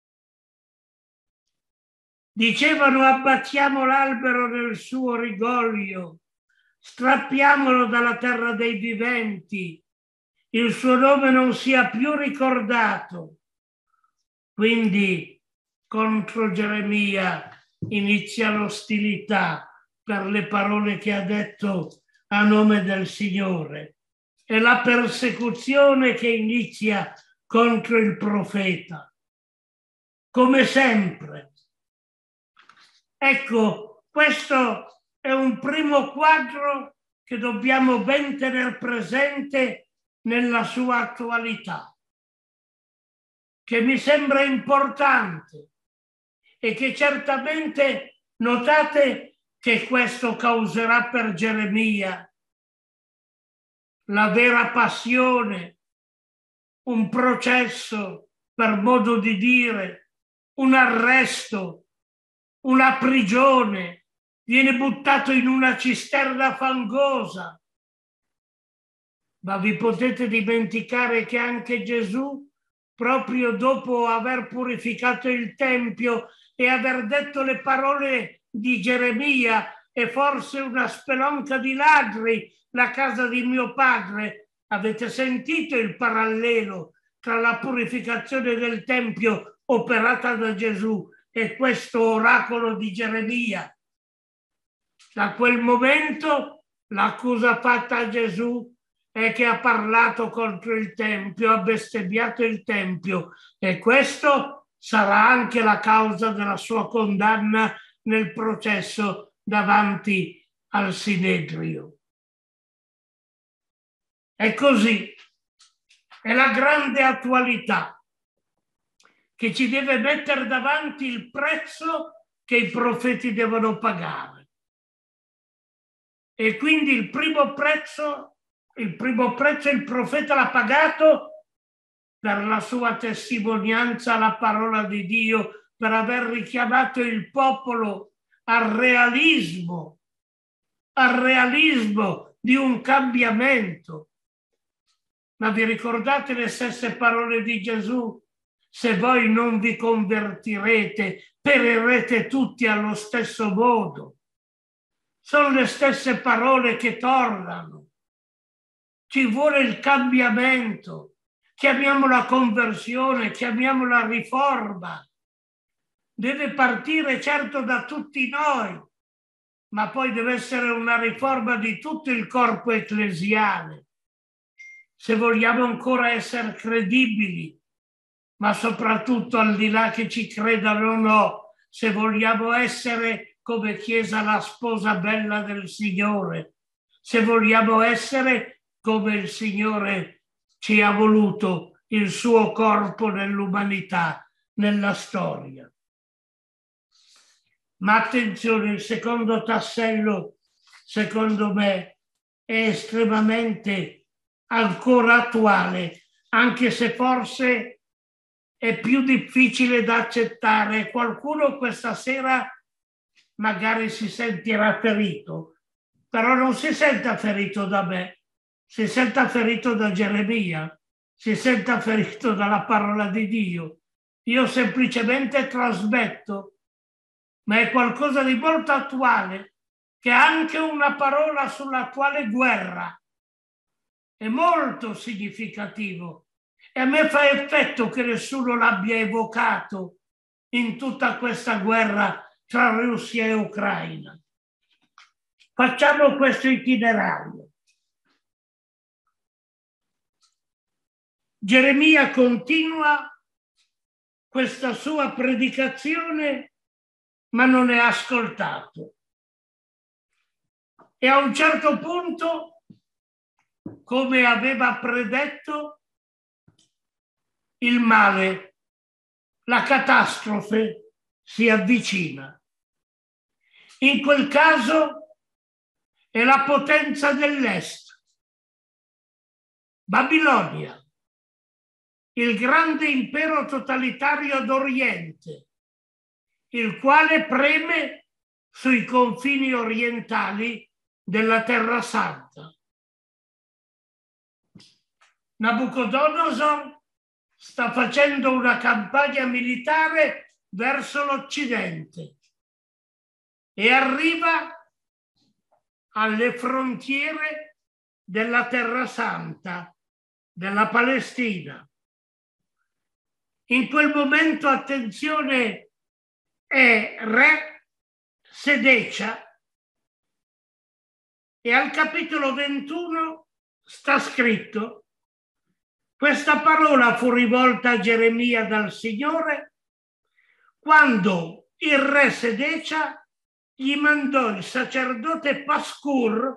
Dicevano: abbattiamo l'albero nel suo rigoglio, strappiamolo dalla terra dei viventi, il suo nome non sia più ricordato. Quindi contro Geremia inizia l'ostilità per le parole che ha detto a nome del Signore. È la persecuzione che inizia contro il profeta, come sempre. Ecco, questo è un primo quadro che dobbiamo ben tener presente nella sua attualità, che mi sembra importante e che certamente notate che questo causerà per Geremia la vera passione, un processo, per modo di dire, un arresto, una prigione, viene buttato in una cisterna fangosa. Ma vi potete dimenticare che anche Gesù, proprio dopo aver purificato il Tempio e aver detto le parole di Geremia: e forse una spelonca di ladri la casa di mio padre, avete sentito il parallelo tra la purificazione del Tempio operata da Gesù e questo oracolo di Geremia? Da quel momento l'accusa fatta a Gesù è che ha parlato contro il Tempio, ha bestemmiato il Tempio, e questo sarà anche la causa della sua condanna nel processo davanti al Sinedrio. È così. È la grande attualità che ci deve mettere davanti il prezzo che i profeti devono pagare. E quindi il primo prezzo, il primo prezzo il profeta l'ha pagato per la sua testimonianza alla parola di Dio, per aver richiamato il popolo al realismo, al realismo di un cambiamento. Ma vi ricordate le stesse parole di Gesù? Se voi non vi convertirete, perirete tutti allo stesso modo. Sono le stesse parole che tornano. Ci vuole il cambiamento. Chiamiamola conversione, chiamiamola riforma. Deve partire certo da tutti noi, ma poi deve essere una riforma di tutto il corpo ecclesiale. Se vogliamo ancora essere credibili, ma soprattutto al di là che ci credano o no, se vogliamo essere come Chiesa la sposa bella del Signore, se vogliamo essere come il Signore ci ha voluto, il suo corpo nell'umanità, nella storia. Ma attenzione, il secondo tassello, secondo me, è estremamente ancora attuale, anche se forse è più difficile da accettare. Qualcuno questa sera magari si sentirà ferito, però non si senta ferito da me, si senta ferito da Geremia, si senta ferito dalla parola di Dio. Io semplicemente trasmetto, ma è qualcosa di molto attuale, che è anche una parola sull'attuale guerra. È molto significativo e a me fa effetto che nessuno l'abbia evocato in tutta questa guerra tra Russia e Ucraina. Facciamo questo itinerario. Geremia continua questa sua predicazione, ma non è ascoltato. E a un certo punto, come aveva predetto, il male, la catastrofe si avvicina. In quel caso è la potenza dell'Est, Babilonia, il grande impero totalitario d'Oriente, il quale preme sui confini orientali della Terra Santa. Nabucodonosor sta facendo una campagna militare verso l'Occidente e arriva alle frontiere della Terra Santa, della Palestina. In quel momento, attenzione, è re Sedecia e al capitolo ventuno sta scritto: questa parola fu rivolta a Geremia dal Signore quando il re Sedecia gli mandò il sacerdote Pascur,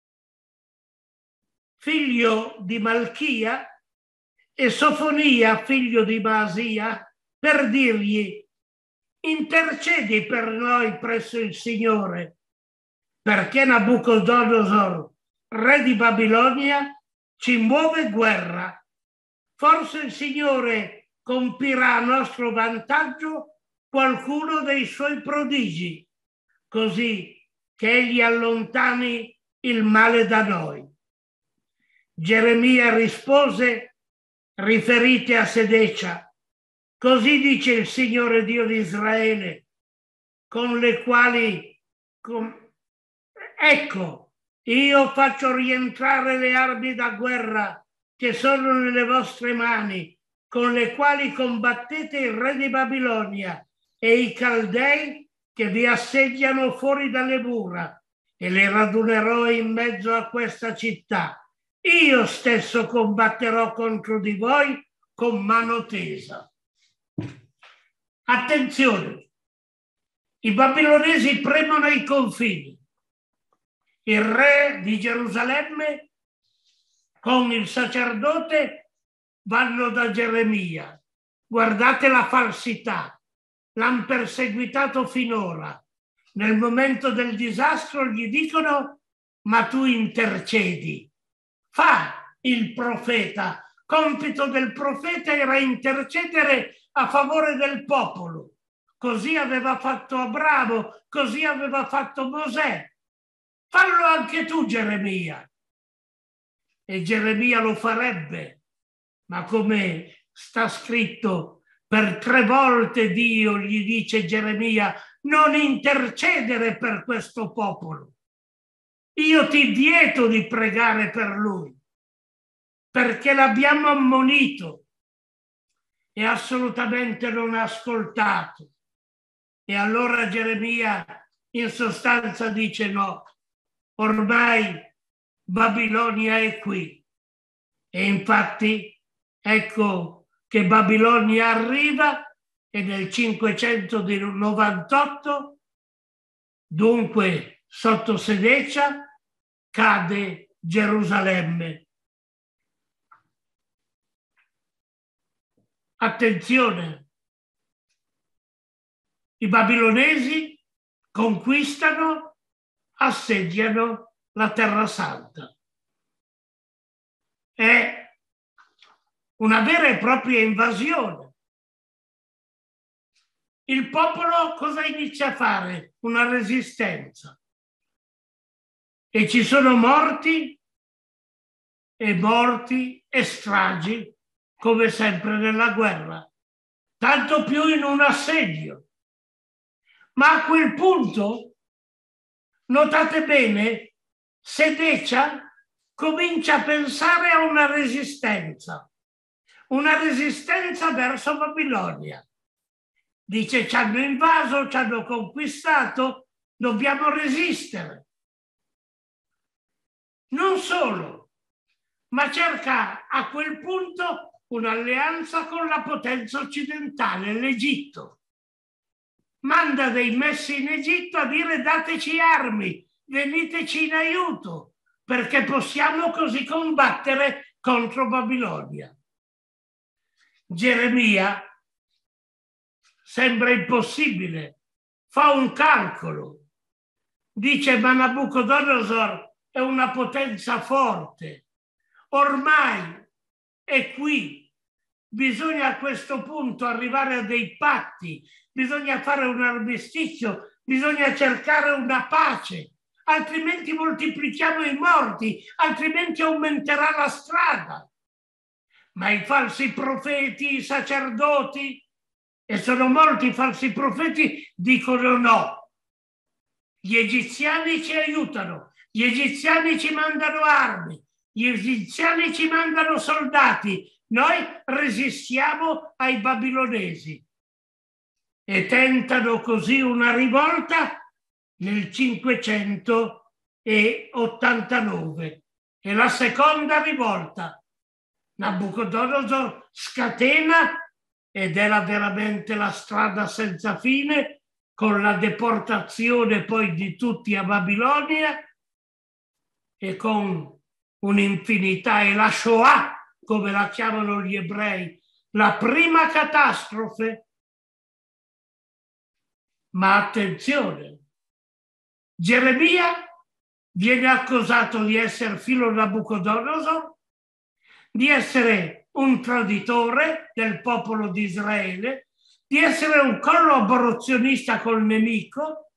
figlio di Malchia, e Sofonia, figlio di Maasia, per dirgli: intercedi per noi presso il Signore, perché Nabucodonosor, re di Babilonia, ci muove guerra. Forse il Signore compirà a nostro vantaggio qualcuno dei suoi prodigi, così che egli allontani il male da noi. Geremia rispose: riferite a Sedecia, così dice il Signore Dio di Israele, con le quali, con... ecco, io faccio rientrare le armi da guerra che sono nelle vostre mani, con le quali combattete il re di Babilonia e i Caldei che vi assediano fuori dalle mura, e le radunerò in mezzo a questa città. Io stesso combatterò contro di voi con mano tesa. Attenzione, i babilonesi premono i confini. Il re di Gerusalemme con il sacerdote vanno da Geremia. Guardate la falsità, l'hanno perseguitato finora. Nel momento del disastro gli dicono: ma tu intercedi. Fa il profeta. Compito del profeta era intercedere a favore del popolo. Così aveva fatto Abramo, così aveva fatto Mosè. Fallo anche tu, Geremia. E Geremia lo farebbe, ma come sta scritto, per tre volte Dio gli dice: Geremia, non intercedere per questo popolo. Io ti vieto di pregare per lui, perché l'abbiamo ammonito e assolutamente non ha ascoltato. E allora Geremia in sostanza dice: no, ormai Babilonia è qui. E infatti ecco che Babilonia arriva, e nel cinquecentonovantotto, dunque sotto Sedecia, cade Gerusalemme. Attenzione, i babilonesi conquistano, assediano la Terra Santa. È una vera e propria invasione. Il popolo cosa inizia a fare? Una resistenza. E ci sono morti e morti e stragi, come sempre nella guerra, tanto più in un assedio. Ma a quel punto, notate bene, Sedecia comincia a pensare a una resistenza, una resistenza verso Babilonia. Dice: ci hanno invaso, ci hanno conquistato, dobbiamo resistere. Non solo, ma cerca a quel punto un'alleanza con la potenza occidentale, l'Egitto. Manda dei messi in Egitto a dire: dateci armi, veniteci in aiuto, perché possiamo così combattere contro Babilonia. Geremia sembra impossibile, fa un calcolo, dice: ma Nabucodonosor è una potenza forte, ormai è qui, bisogna a questo punto arrivare a dei patti, bisogna fare un armistizio, bisogna cercare una pace, altrimenti moltiplichiamo i morti, altrimenti aumenterà la strada. Ma i falsi profeti, i sacerdoti, e sono molti falsi profeti, dicono no. Gli egiziani ci aiutano, gli egiziani ci mandano armi, gli egiziani ci mandano soldati, noi resistiamo ai babilonesi. E tentano così una rivolta nel cinquecentottantanove. È la seconda rivolta. Nabucodonosor scatena, ed era veramente la strada senza fine, con la deportazione poi di tutti a Babilonia e con un'infinità, e la Shoah, come la chiamano gli ebrei, la prima catastrofe. Ma attenzione, Geremia viene accusato di essere filo Nabucodonosor, di essere un traditore del popolo di Israele, di essere un collaborazionista col nemico,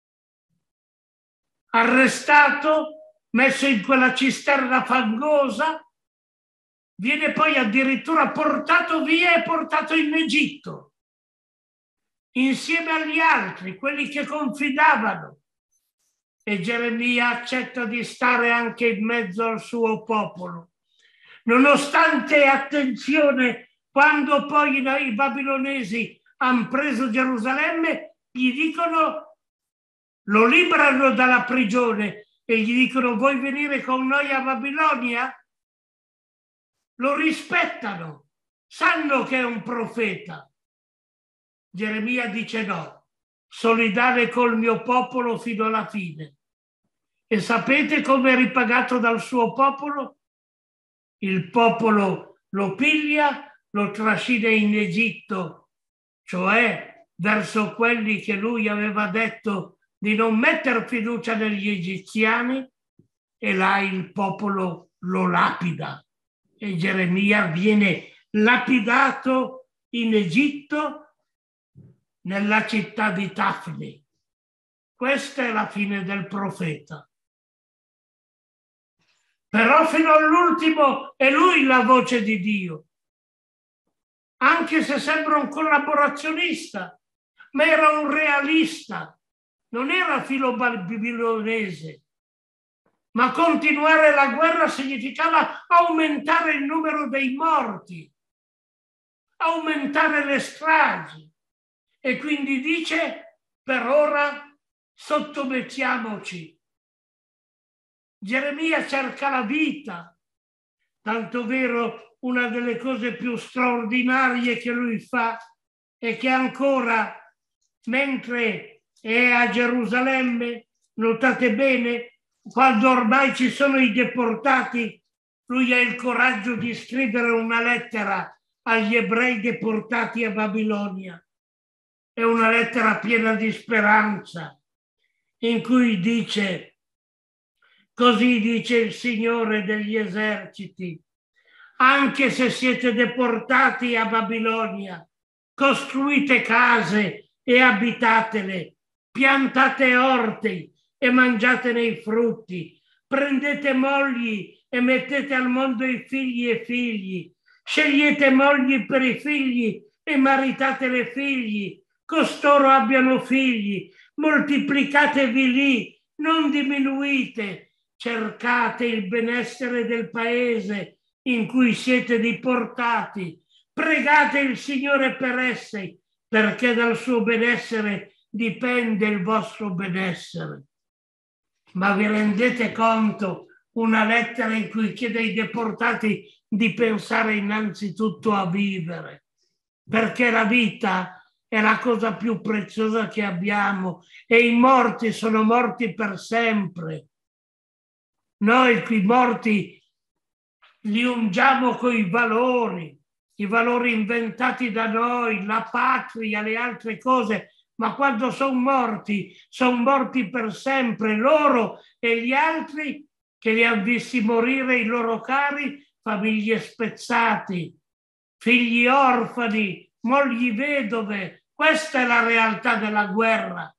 arrestato, messo in quella cisterna fangosa, viene poi addirittura portato via e portato in Egitto, insieme agli altri, quelli che confidavano. E Geremia accetta di stare anche in mezzo al suo popolo. Nonostante, attenzione, quando poi i babilonesi hanno preso Gerusalemme, gli dicono, lo liberano dalla prigione e gli dicono: vuoi venire con noi a Babilonia? Lo rispettano, sanno che è un profeta. Geremia dice no, solidale col mio popolo fino alla fine. E sapete come è ripagato dal suo popolo? Il popolo lo piglia, lo trascina in Egitto, cioè verso quelli che lui aveva detto di non mettere fiducia negli egiziani, e là il popolo lo lapida. E Geremia viene lapidato in Egitto, nella città di Tafni. Questa è la fine del profeta. Però fino all'ultimo è lui la voce di Dio. Anche se sembra un collaborazionista, ma era un realista, non era filo babilonese. Ma continuare la guerra significava aumentare il numero dei morti, aumentare le stragi. E quindi dice, per ora sottomettiamoci. Geremia cerca la vita, tanto vero una delle cose più straordinarie che lui fa è che ancora, mentre è a Gerusalemme, notate bene, quando ormai ci sono i deportati, lui ha il coraggio di scrivere una lettera agli ebrei deportati a Babilonia. È una lettera piena di speranza, in cui dice: così dice il Signore degli eserciti, anche se siete deportati a Babilonia, costruite case e abitatele, piantate orti e mangiatene i frutti, prendete mogli e mettete al mondo i figli e figli, scegliete mogli per i figli e maritate le figli, costoro abbiano figli, moltiplicatevi lì, non diminuite, cercate il benessere del paese in cui siete deportati, pregate il Signore per essi, perché dal suo benessere dipende il vostro benessere. Ma vi rendete conto? Una lettera in cui chiede ai deportati di pensare innanzitutto a vivere, perché la vita è la cosa più preziosa che abbiamo e i morti sono morti per sempre. Noi qui morti li ungiamo coi valori, i valori inventati da noi, la patria, le altre cose, ma quando sono morti, sono morti per sempre, loro e gli altri che li hanno visti morire, i loro cari, famiglie spezzati, figli orfani, mogli vedove. Questa è la realtà della guerra.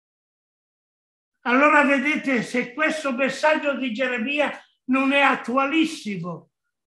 Allora vedete, se questo messaggio di Geremia non è attualissimo.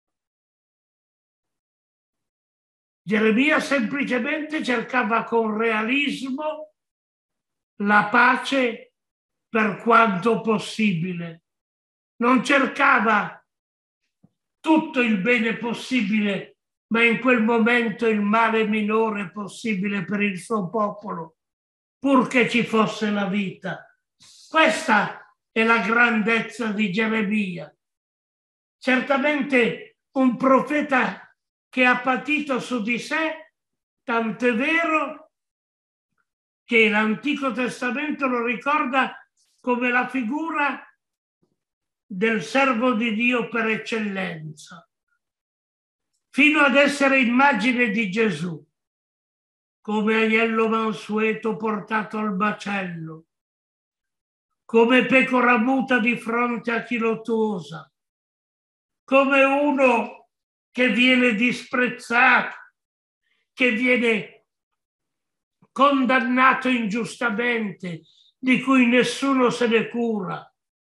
Geremia semplicemente cercava con realismo la pace per quanto possibile. Non cercava tutto il bene possibile, ma in quel momento il male minore possibile per il suo popolo, purché ci fosse la vita. Questa è la grandezza di Geremia. Certamente un profeta che ha patito su di sé, tant'è vero che l'Antico Testamento lo ricorda come la figura del servo di Dio per eccellenza, fino ad essere immagine di Gesù, come agnello mansueto portato al macello, come pecora muta di fronte a chi lo tosa, come uno che viene disprezzato, che viene condannato ingiustamente, di cui nessuno se ne cura.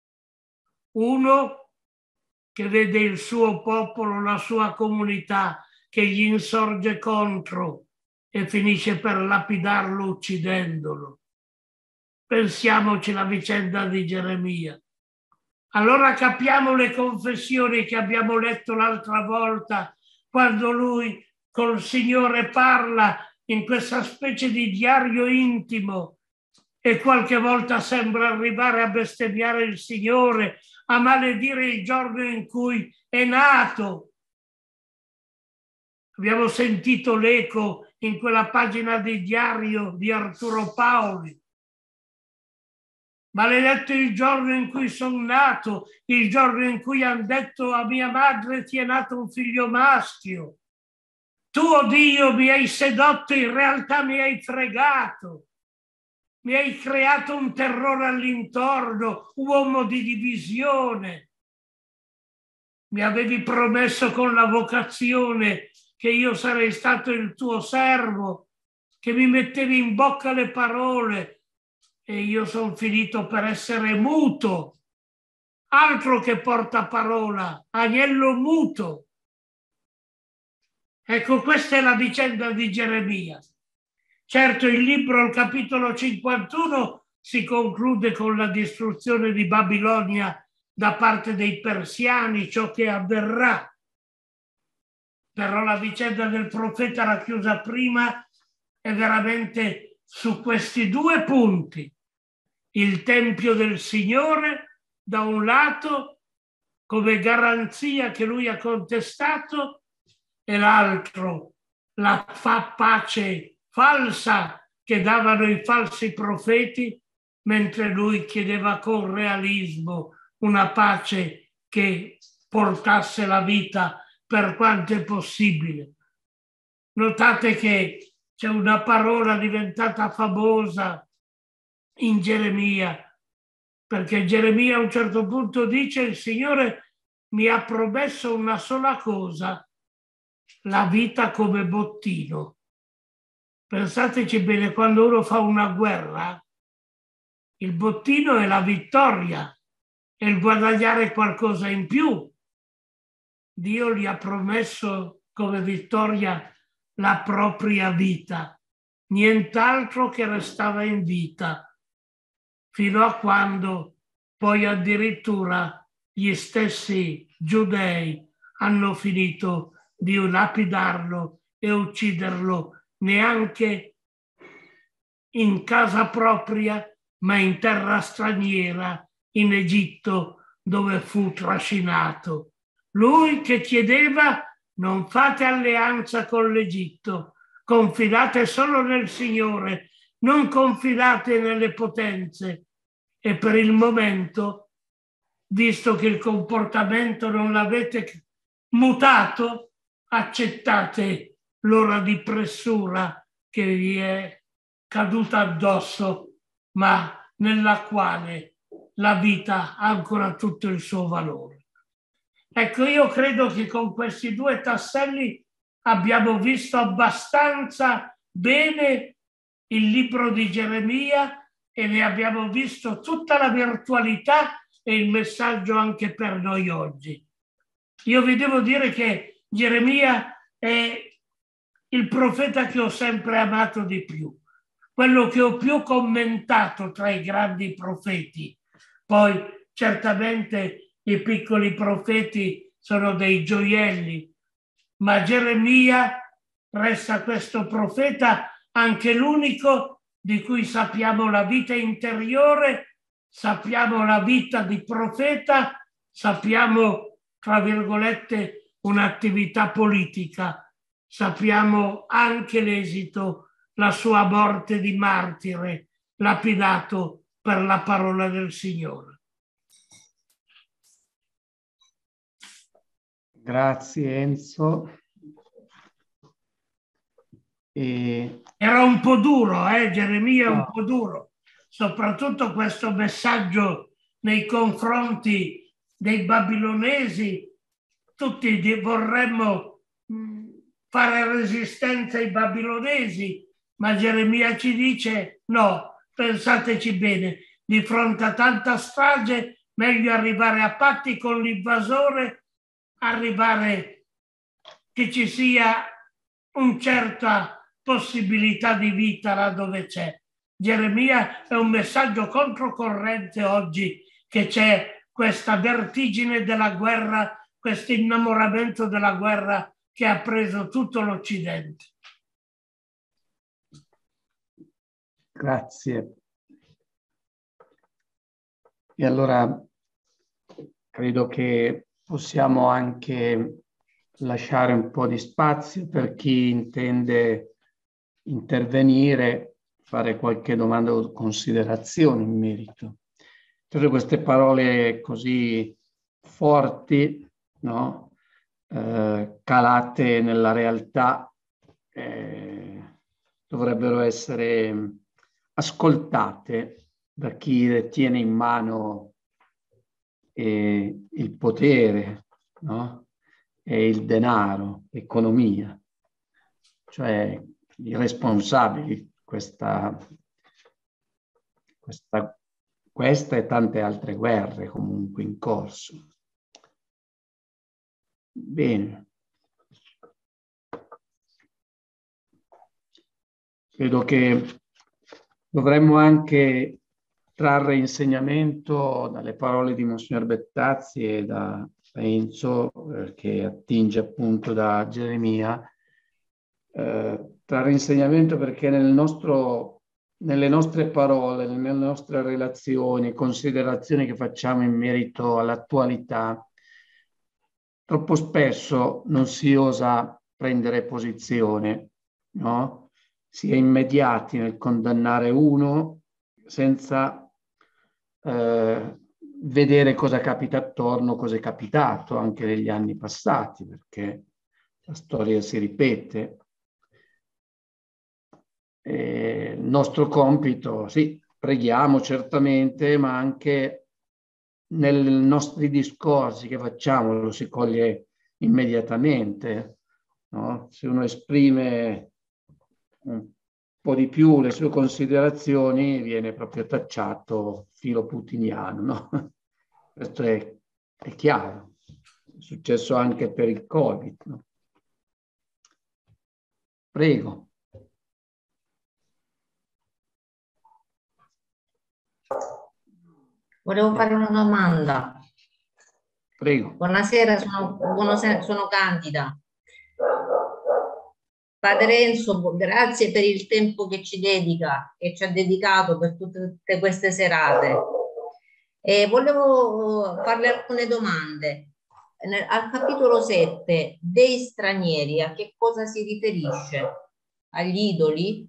Uno che vede il suo popolo, la sua comunità, che gli insorge contro e finisce per lapidarlo uccidendolo. Pensiamoci la vicenda di Geremia. Allora capiamo le confessioni che abbiamo letto l'altra volta, quando lui col Signore parla in questa specie di diario intimo e qualche volta sembra arrivare a bestemmiare il Signore, a maledire il giorno in cui è nato. Abbiamo sentito l'eco in quella pagina di diario di Arturo Paoli. Maledetto il giorno in cui sono nato, il giorno in cui hanno detto a mia madre ti è nato un figlio maschio. Tu, oh Dio, mi hai sedotto, in realtà mi hai fregato. Mi hai creato un terrore all'intorno, uomo di divisione. Mi avevi promesso con la vocazione che io sarei stato il tuo servo, che mi mettevi in bocca le parole e io sono finito per essere muto. Altro che portaparola, agnello muto. Ecco, questa è la vicenda di Geremia. Certo, il libro, al capitolo cinquantuno, si conclude con la distruzione di Babilonia da parte dei persiani, ciò che avverrà. Però la vicenda del profeta racchiusa prima è veramente su questi due punti. Il Tempio del Signore, da un lato, come garanzia che lui ha contestato, e l'altro, la fa pace falsa che davano i falsi profeti, mentre lui chiedeva con realismo una pace che portasse la vita per quanto è possibile. Notate che c'è una parola diventata famosa in Geremia, perché Geremia a un certo punto dice: il Signore mi ha promesso una sola cosa, la vita come bottino. Pensateci bene, quando uno fa una guerra, il bottino è la vittoria, è il guadagnare qualcosa in più. Dio gli ha promesso come vittoria la propria vita, nient'altro che restava in vita, fino a quando poi addirittura gli stessi giudei hanno finito di lapidarlo e ucciderlo, neanche in casa propria, ma in terra straniera, in Egitto, dove fu trascinato. Lui che chiedeva: non fate alleanza con l'Egitto, confidate solo nel Signore, non confidate nelle potenze. E per il momento, visto che il comportamento non l'avete mutato, accettate l'ora di pressura che vi è caduta addosso, ma nella quale la vita ha ancora tutto il suo valore. Ecco, io credo che con questi due tasselli abbiamo visto abbastanza bene il libro di Geremia e ne abbiamo visto tutta la virtualità e il messaggio anche per noi oggi. Io vi devo dire che Geremia è il profeta che ho sempre amato di più, quello che ho più commentato tra i grandi profeti. Poi certamente i piccoli profeti sono dei gioielli, ma Geremia resta questo profeta anche l'unico di cui sappiamo la vita interiore, sappiamo la vita di profeta, sappiamo, tra virgolette, un'attività politica, sappiamo anche l'esito, la sua morte di martire, lapidato per la parola del Signore. Grazie Enzo. E... Era un po' duro, eh? Geremia è no. un po' duro, soprattutto questo messaggio nei confronti dei babilonesi. Tutti vorremmo fare resistenza ai babilonesi, ma Geremia ci dice no, pensateci bene, di fronte a tanta strage meglio arrivare a patti con l'invasore, arrivare che ci sia una certa possibilità di vita là dove c'è. Geremia è un messaggio controcorrente oggi, che c'è questa vertigine della guerra, questo innamoramento della guerra che ha preso tutto l'Occidente. Grazie. E allora credo che possiamo anche lasciare un po' di spazio per chi intende intervenire, fare qualche domanda o considerazione in merito. tutte queste parole così forti, no? eh, calate nella realtà, eh, dovrebbero essere ascoltate da chi detiene in mano eh, il potere, no? E il denaro, l'economia, cioè i responsabili di questa, questa, questa e tante altre guerre comunque in corso. Bene. Credo che dovremmo anche trarre insegnamento dalle parole di Monsignor Bettazzi e da Enzo, eh, che attinge appunto da Geremia, eh, trarre insegnamento perché nel nostro, nelle nostre parole, nelle nostre relazioni, considerazioni che facciamo in merito all'attualità, troppo spesso non si osa prendere posizione, no? Si è immediati nel condannare uno senza eh, vedere cosa capita attorno, cosa è capitato anche negli anni passati, perché la storia si ripete. E il nostro compito, sì, preghiamo certamente, ma anche nei nostri discorsi che facciamo lo si coglie immediatamente, no? Se uno esprime un po' di più le sue considerazioni viene proprio tacciato filo putiniano, no? Questo è, è chiaro, è successo anche per il Covid, no? Prego. Volevo fare una domanda. Prego. Buonasera, sono, buonasera, sono Candida. Padre Enzo, grazie per il tempo che ci dedica, che ci ha dedicato per tutte, tutte queste serate. E volevo farle alcune domande. Nel, al capitolo sette dei stranieri, a che cosa si riferisce? Agli idoli?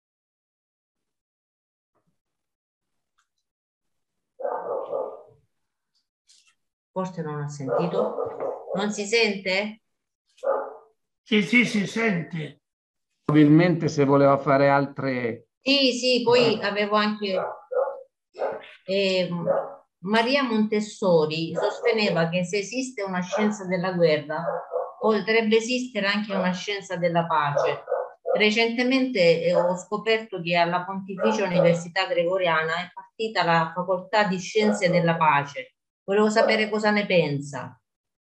Forse non ha sentito? Non si sente? Sì, sì, si sente. Probabilmente se voleva fare altre... Sì, sì, poi avevo anche... Eh, Maria Montessori sosteneva che se esiste una scienza della guerra, potrebbe esistere anche una scienza della pace. Recentemente eh, ho scoperto che alla Pontificia Università Gregoriana è partita la facoltà di Scienze della Pace. Volevo sapere cosa ne pensa.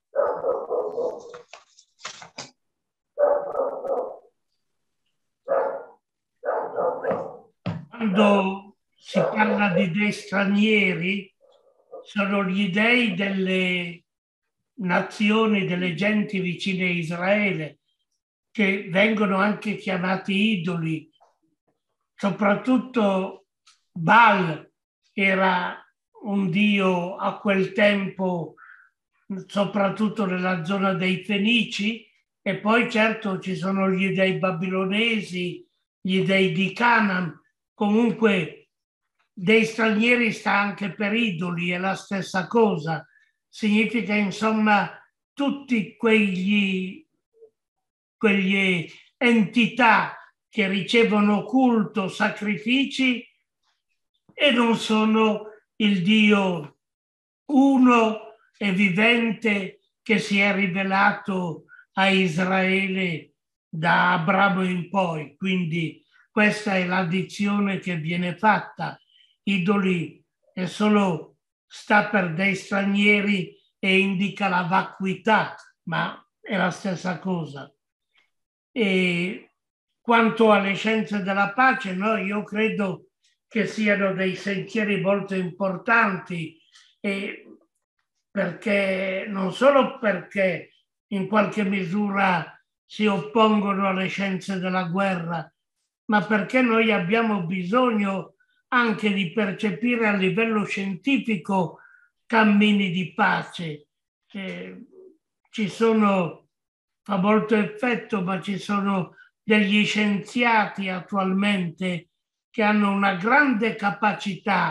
Quando si parla di dei stranieri, sono gli dei delle nazioni, delle genti vicine a Israele, che vengono anche chiamati idoli. Soprattutto Baal era un dio a quel tempo, soprattutto nella zona dei Fenici, e poi certo ci sono gli dei babilonesi, gli dei di Canaan. Comunque dei stranieri sta anche per idoli, è la stessa cosa. Significa insomma tutti quegli, quegli entità che ricevono culto, sacrifici e non sono il Dio uno e vivente che si è rivelato a Israele da Abramo in poi. Quindi questa è l'addizione che viene fatta. Idoli è solo, sta per dei stranieri e indica la vacuità, ma è la stessa cosa. E quanto alle scienze della pace, no, io credo che siano dei sentieri molto importanti, e perché non solo perché in qualche misura si oppongono alle scienze della guerra, ma perché noi abbiamo bisogno anche di percepire a livello scientifico cammini di pace. Eh, ci sono, fa molto effetto, ma ci sono degli scienziati attualmente che hanno una grande capacità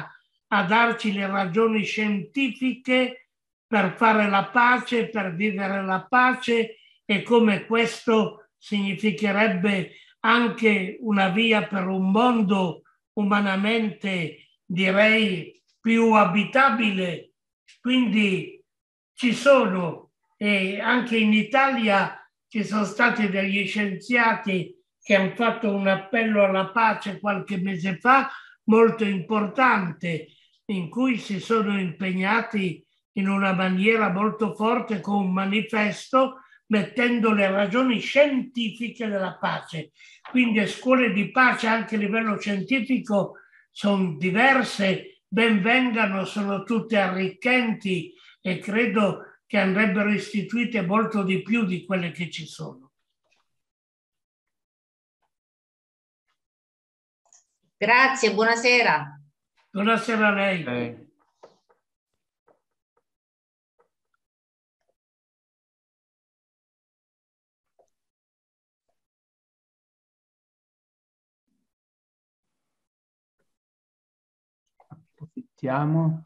a darci le ragioni scientifiche per fare la pace, per vivere la pace, e come questo significherebbe anche una via per un mondo umanamente, direi, più abitabile. Quindi ci sono, e anche in Italia ci sono stati degli scienziati che hanno fatto un appello alla pace qualche mese fa, molto importante, in cui si sono impegnati in una maniera molto forte con un manifesto, mettendo le ragioni scientifiche della pace. Quindi le scuole di pace anche a livello scientifico sono diverse, ben vengano, sono tutte arricchenti, e credo che andrebbero istituite molto di più di quelle che ci sono. Grazie, buonasera. Buonasera a lei. Eh. Approfittiamo.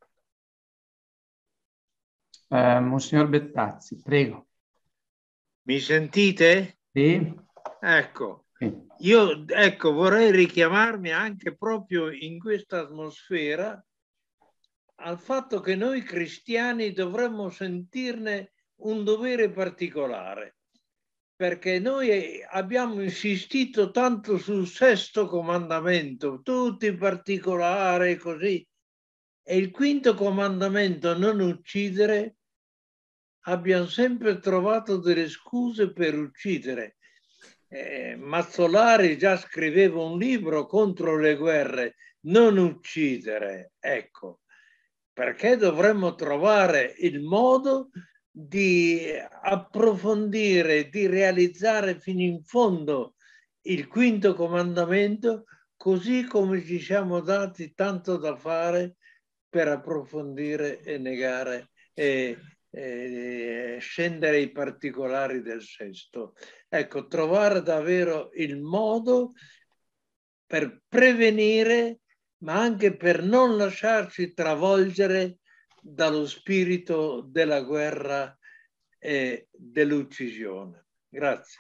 Eh, Monsignor Bettazzi, prego. Mi sentite? Sì. Ecco, Sì. io ecco, vorrei richiamarmi anche proprio in questa atmosfera al fatto che noi cristiani dovremmo sentirne un dovere particolare, perché noi abbiamo insistito tanto sul sesto comandamento, tutti particolari così, e il quinto comandamento, non uccidere, abbiamo sempre trovato delle scuse per uccidere. Eh, Mazzolari già scriveva un libro contro le guerre, non uccidere, ecco, perché dovremmo trovare il modo di approfondire, di realizzare fino in fondo il quinto comandamento, così come ci siamo dati tanto da fare per approfondire e negare e, e scendere ai particolari del sesto. Ecco, trovare davvero il modo per prevenire, ma anche per non lasciarci travolgere dallo spirito della guerra e dell'uccisione. Grazie.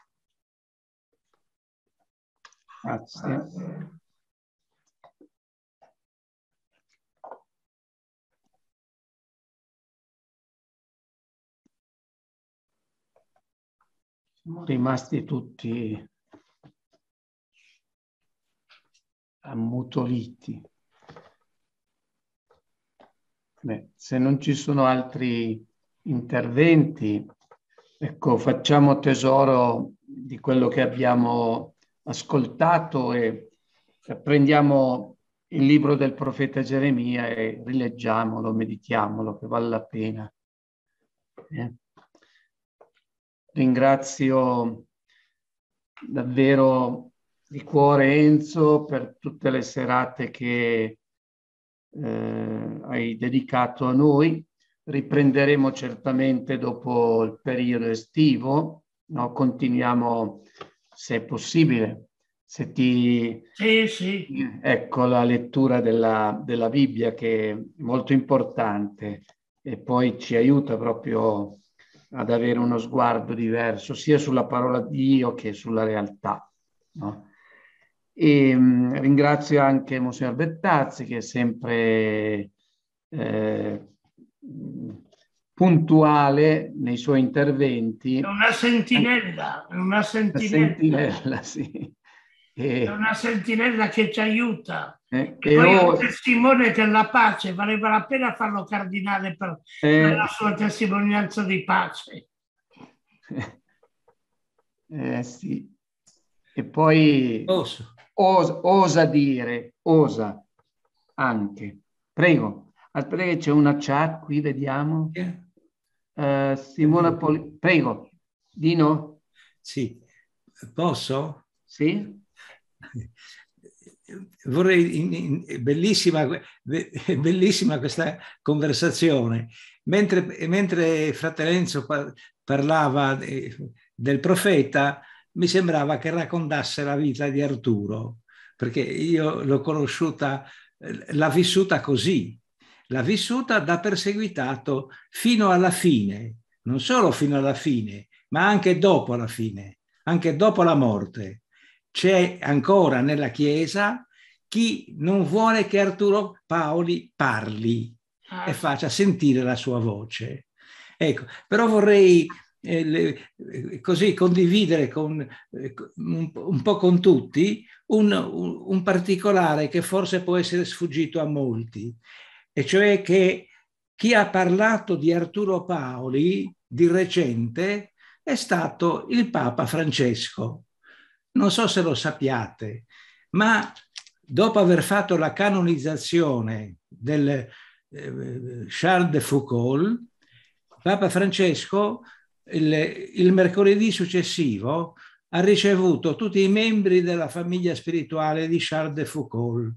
Grazie. Siamo rimasti tutti ammutoliti. Beh, se non ci sono altri interventi, ecco, facciamo tesoro di quello che abbiamo ascoltato e prendiamo il libro del profeta Geremia e rileggiamolo, meditiamolo, che vale la pena. Eh? Ringrazio davvero di cuore Enzo per tutte le serate che eh, hai dedicato a noi. Riprenderemo certamente dopo il periodo estivo, no? Continuiamo se è possibile, se ti... Sì, sì. Ecco la lettura della, della Bibbia, che è molto importante e poi ci aiuta proprio ad avere uno sguardo diverso sia sulla parola di Dio che sulla realtà, no? E mh, ringrazio anche Monsignor Bettazzi, che è sempre eh, puntuale nei suoi interventi. È una sentinella, è una sentinella. Una sentinella, sì. E, è una sentinella che ci aiuta. Eh, e poi ho... è un testimone della pace, valeva la pena farlo cardinale per, eh, per la sua testimonianza di pace. Eh, sì. E poi Oso. Osa, osa dire, osa anche. Prego, aspetta che c'è una chat qui, vediamo. Uh, Simona Poli... Prego, Dino? Sì, posso? Sì. Vorrei, in, in, bellissima, bellissima questa conversazione. Mentre, mentre Fratello Enzo parlava del profeta, mi sembrava che raccontasse la vita di Arturo, perché io l'ho conosciuta l'ha vissuta così, l'ha vissuta da perseguitato fino alla fine, non solo fino alla fine, ma anche dopo la fine, anche dopo la morte. C'è ancora nella Chiesa chi non vuole che Arturo Paoli parli e faccia sentire la sua voce. Ecco, però vorrei eh, le, così condividere con, eh, un, un po' con tutti un, un, un particolare che forse può essere sfuggito a molti, e cioè che chi ha parlato di Arturo Paoli di recente è stato il Papa Francesco. Non so se lo sappiate, ma dopo aver fatto la canonizzazione del eh, Charles de Foucauld, Papa Francesco il, il mercoledì successivo ha ricevuto tutti i membri della famiglia spirituale di Charles de Foucauld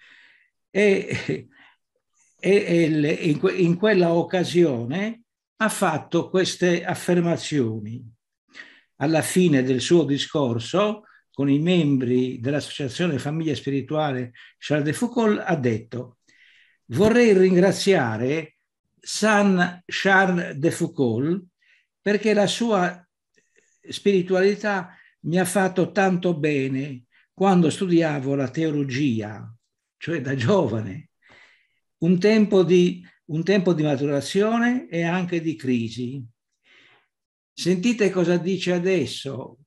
e, e, e in, in quella occasione ha fatto queste affermazioni. Alla fine del suo discorso con i membri dell'Associazione Famiglia Spirituale Charles de Foucauld ha detto: vorrei ringraziare San Charles de Foucauld perché la sua spiritualità mi ha fatto tanto bene quando studiavo la teologia, cioè da giovane, un tempo di, un tempo di maturazione e anche di crisi. Sentite cosa dice adesso.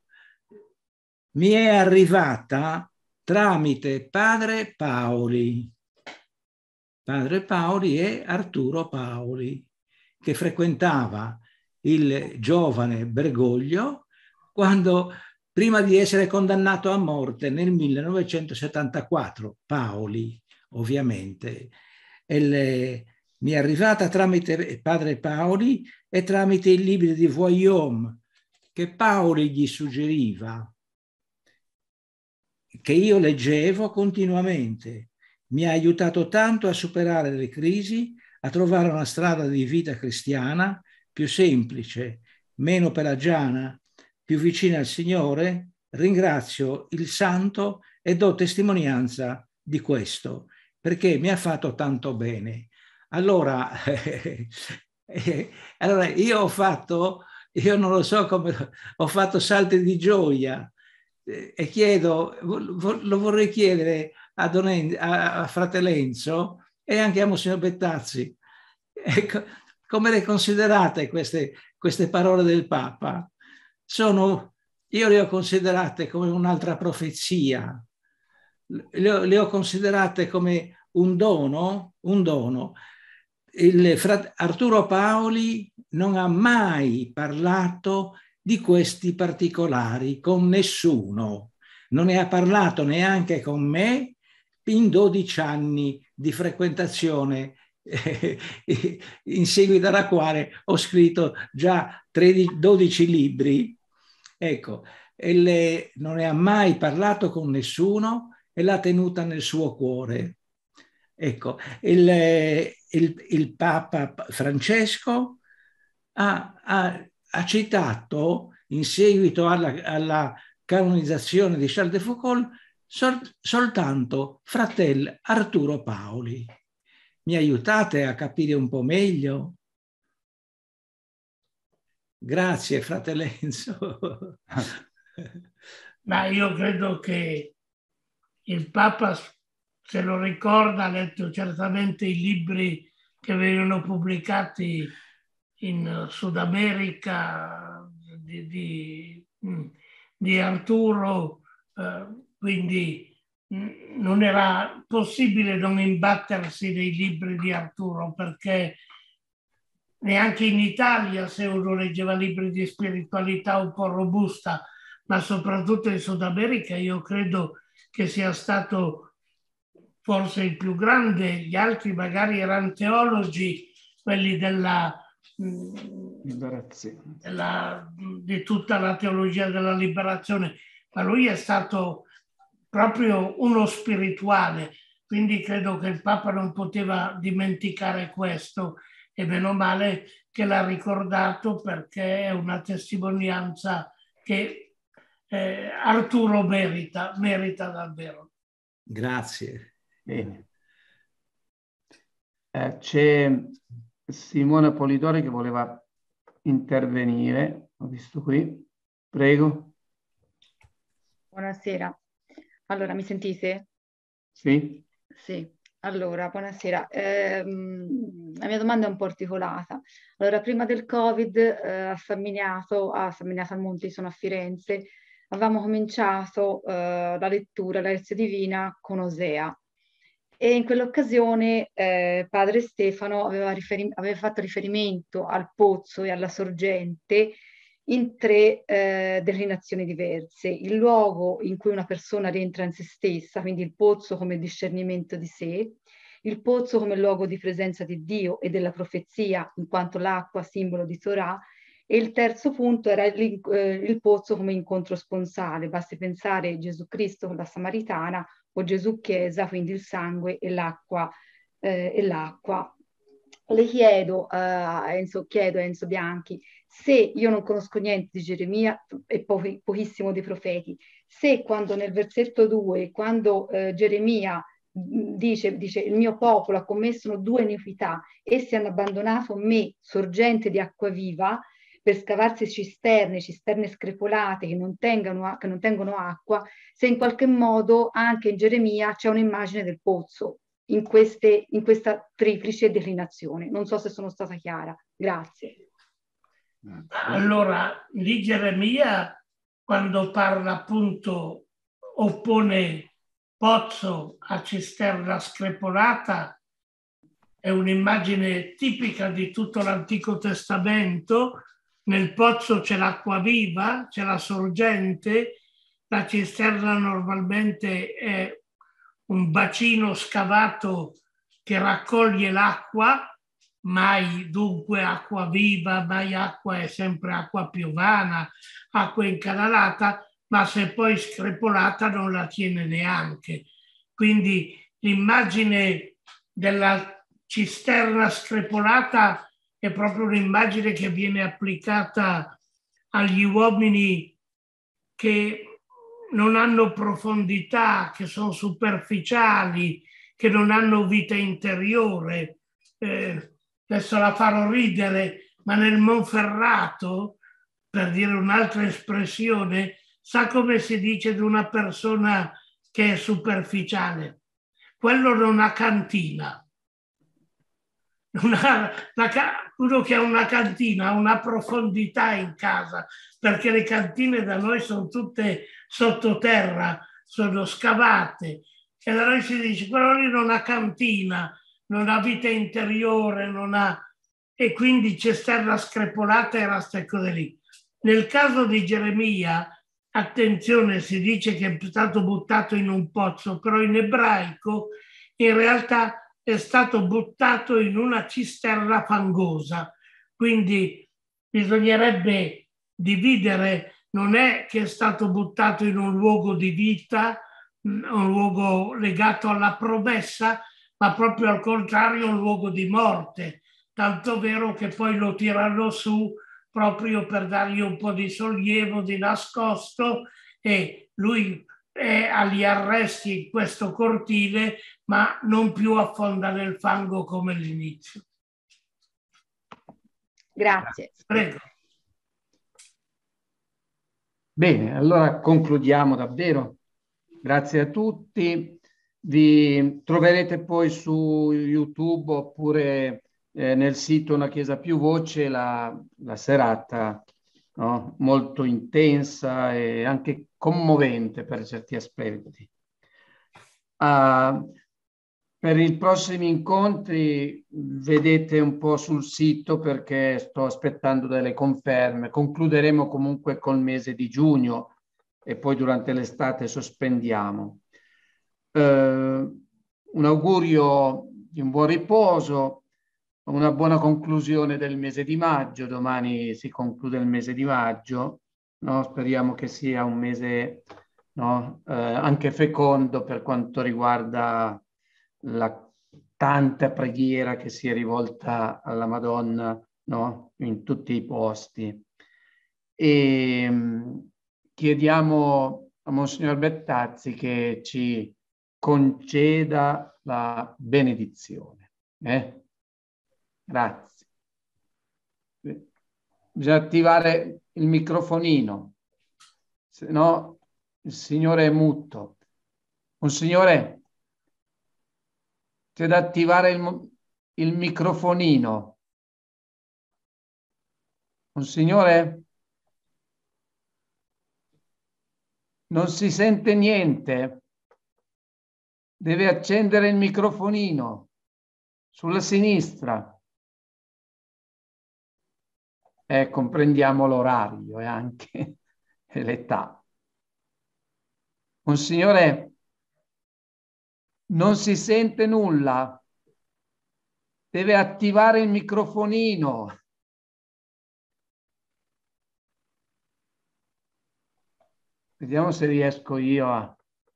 Mi è arrivata tramite padre Paoli. Padre Paoli è Arturo Paoli, che frequentava il giovane Bergoglio quando, prima di essere condannato a morte nel millenovecentosettantaquattro, Paoli, ovviamente. E le, mi è arrivata tramite padre Paoli e tramite i libri di Vuillaume che Paoli gli suggeriva, che io leggevo continuamente. Mi ha aiutato tanto a superare le crisi, a trovare una strada di vita cristiana più semplice, meno pelagiana, più vicina al Signore. Ringrazio il Santo e do testimonianza di questo, perché mi ha fatto tanto bene. Allora, eh, eh, allora io ho fatto, io non lo so come, ho fatto salti di gioia eh, e chiedo, lo vorrei chiedere a, Don en, a, a Frate Lenzo e anche a Monsignor Bettazzi. Ecco, come le considerate queste, queste parole del Papa? Sono, io le ho considerate come un'altra profezia, le ho, le ho considerate come un dono, un dono. Il frate Arturo Paoli non ha mai parlato di questi particolari con nessuno, non ne ha parlato neanche con me in dodici anni di frequentazione eh, in seguito alla quale ho scritto già tredici, dodici libri. Ecco, e le, non ne ha mai parlato con nessuno e l'ha tenuta nel suo cuore. Ecco, il, il, il Papa Francesco ha, ha, ha citato in seguito alla, alla canonizzazione di Charles de Foucauld sol, soltanto fratel Arturo Paoli. Mi aiutate a capire un po' meglio? Grazie, frate Lenzo. Ma io credo che il Papa, se lo ricorda, ha letto certamente i libri che venivano pubblicati in Sud America di, di, di Arturo, eh, quindi non era possibile non imbattersi nei libri di Arturo, perché neanche in Italia, se uno leggeva libri di spiritualità un po' robusta, ma soprattutto in Sud America, io credo che sia stato forse il più grande. Gli altri magari erano teologi, quelli della, della, di tutta la teologia della liberazione, ma lui è stato proprio uno spirituale, quindi credo che il Papa non poteva dimenticare questo, e meno male che l'ha ricordato, perché è una testimonianza che eh, Arturo merita, merita davvero. Grazie. Bene. Eh, c'è Simona Polidori che voleva intervenire, ho visto qui, prego. Buonasera, allora mi sentite? Sì. Sì, allora buonasera. Ehm, la mia domanda è un po' articolata. Allora, prima del Covid, eh, a San Miniato, a San Miniato al Monte, sono a Firenze, avevamo cominciato eh, la lettura, la lezione divina con Osea. E in quell'occasione eh, padre Stefano aveva, riferi- aveva fatto riferimento al pozzo e alla sorgente in tre eh, declinazioni diverse. Il luogo in cui una persona rientra in se stessa, quindi il pozzo come discernimento di sé, il pozzo come luogo di presenza di Dio e della profezia, in quanto l'acqua simbolo di Torah, e il terzo punto era il, eh, il pozzo come incontro sponsale. Basti pensare a Gesù Cristo con la Samaritana o Gesù Chiesa, quindi il sangue e l'acqua. Eh, e l'acqua. Le chiedo, uh, a Enzo, chiedo a Enzo Bianchi, se io non conosco niente di Geremia e po pochissimo dei profeti, se quando nel versetto due, quando eh, Geremia dice, dice il mio popolo ha commesso due iniquità, essi hanno abbandonato me, sorgente di acqua viva, per scavarsi cisterne, cisterne screpolate che non, tengano, che non tengono acqua, se in qualche modo anche in Geremia c'è un'immagine del pozzo in, queste, in questa triplice declinazione. Non so se sono stata chiara. Grazie. Allora, lì Geremia, quando parla appunto, oppone pozzo a cisterna screpolata, è un'immagine tipica di tutto l'Antico Testamento. Nel pozzo c'è l'acqua viva, c'è la sorgente, la cisterna normalmente è un bacino scavato che raccoglie l'acqua, mai dunque acqua viva, mai acqua, è sempre acqua piovana, acqua incanalata, ma se poi screpolata non la tiene neanche. Quindi l'immagine della cisterna screpolata è proprio un'immagine che viene applicata agli uomini che non hanno profondità, che sono superficiali, che non hanno vita interiore. Eh, adesso la farò ridere, ma nel Monferrato, per dire un'altra espressione, sa come si dice di una persona che è superficiale? Quello non ha cantina. Una, la, uno che ha una cantina ha una profondità in casa, perché le cantine da noi sono tutte sottoterra, sono scavate, e da noi si dice quello lì non ha cantina, non ha vita interiore, non ha... e quindi cisterna screpolata era queste cose lì. Nel caso di Geremia, attenzione, si dice che è stato buttato in un pozzo, però in ebraico in realtà è stato buttato in una cisterna fangosa, quindi bisognerebbe dividere, non è che è stato buttato in un luogo di vita, un luogo legato alla promessa, ma proprio al contrario un luogo di morte, tanto vero che poi lo tirano su proprio per dargli un po' di sollievo, di nascosto, e lui è agli arresti in questo cortile, ma non più affonda nel fango come all'inizio. Grazie. Prego. Bene, allora concludiamo davvero. Grazie a tutti. Vi troverete poi su YouTube oppure eh, nel sito Una Chiesa Più Voce la, la serata, no? Molto intensa e anche commovente per certi aspetti. Uh, per i prossimi incontri vedete un po' sul sito perché sto aspettando delle conferme. Concluderemo comunque col mese di giugno e poi durante l'estate sospendiamo. Uh, un augurio di un buon riposo, una buona conclusione del mese di maggio. Domani si conclude il mese di maggio, no? Speriamo che sia un mese, no? eh, anche fecondo per quanto riguarda la tanta preghiera che si è rivolta alla Madonna, no? In tutti i posti. E mh, chiediamo a Monsignor Bettazzi che ci conceda la benedizione. Eh? Grazie. Bisogna attivare il microfonino, se no il signore è muto. Un signore, c'è da attivare il, il microfonino. Un signore? Non si sente niente. Deve accendere il microfonino sulla sinistra. Eh, comprendiamo l'orario e anche l'età. Un signore, non si sente nulla. Deve attivare il microfonino. Vediamo se riesco io a...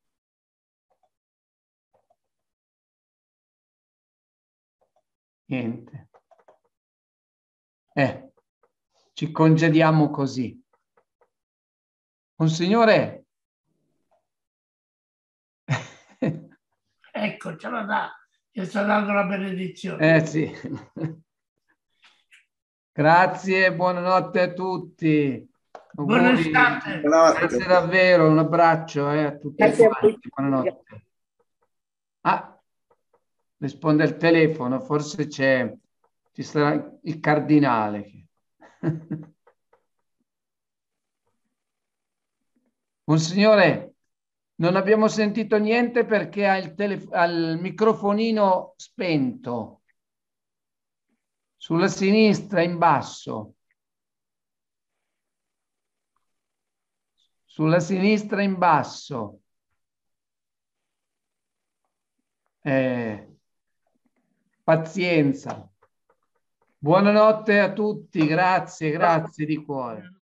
Niente. Eh, ci congediamo così. Un signore... Ecco, ce la dà, ci sta dando la benedizione. Eh sì. Grazie, buonanotte a tutti. Auguri. Buonanotte. Grazie davvero, un abbraccio eh, a tutti quanti. Buonanotte. Ah, risponde il telefono, forse c'è, ci sarà il cardinale. Monsignore, non abbiamo sentito niente perché ha il, tele, ha il microfonino spento. Sulla sinistra in basso. Sulla sinistra in basso. Eh, pazienza. Buonanotte a tutti, grazie, grazie di cuore.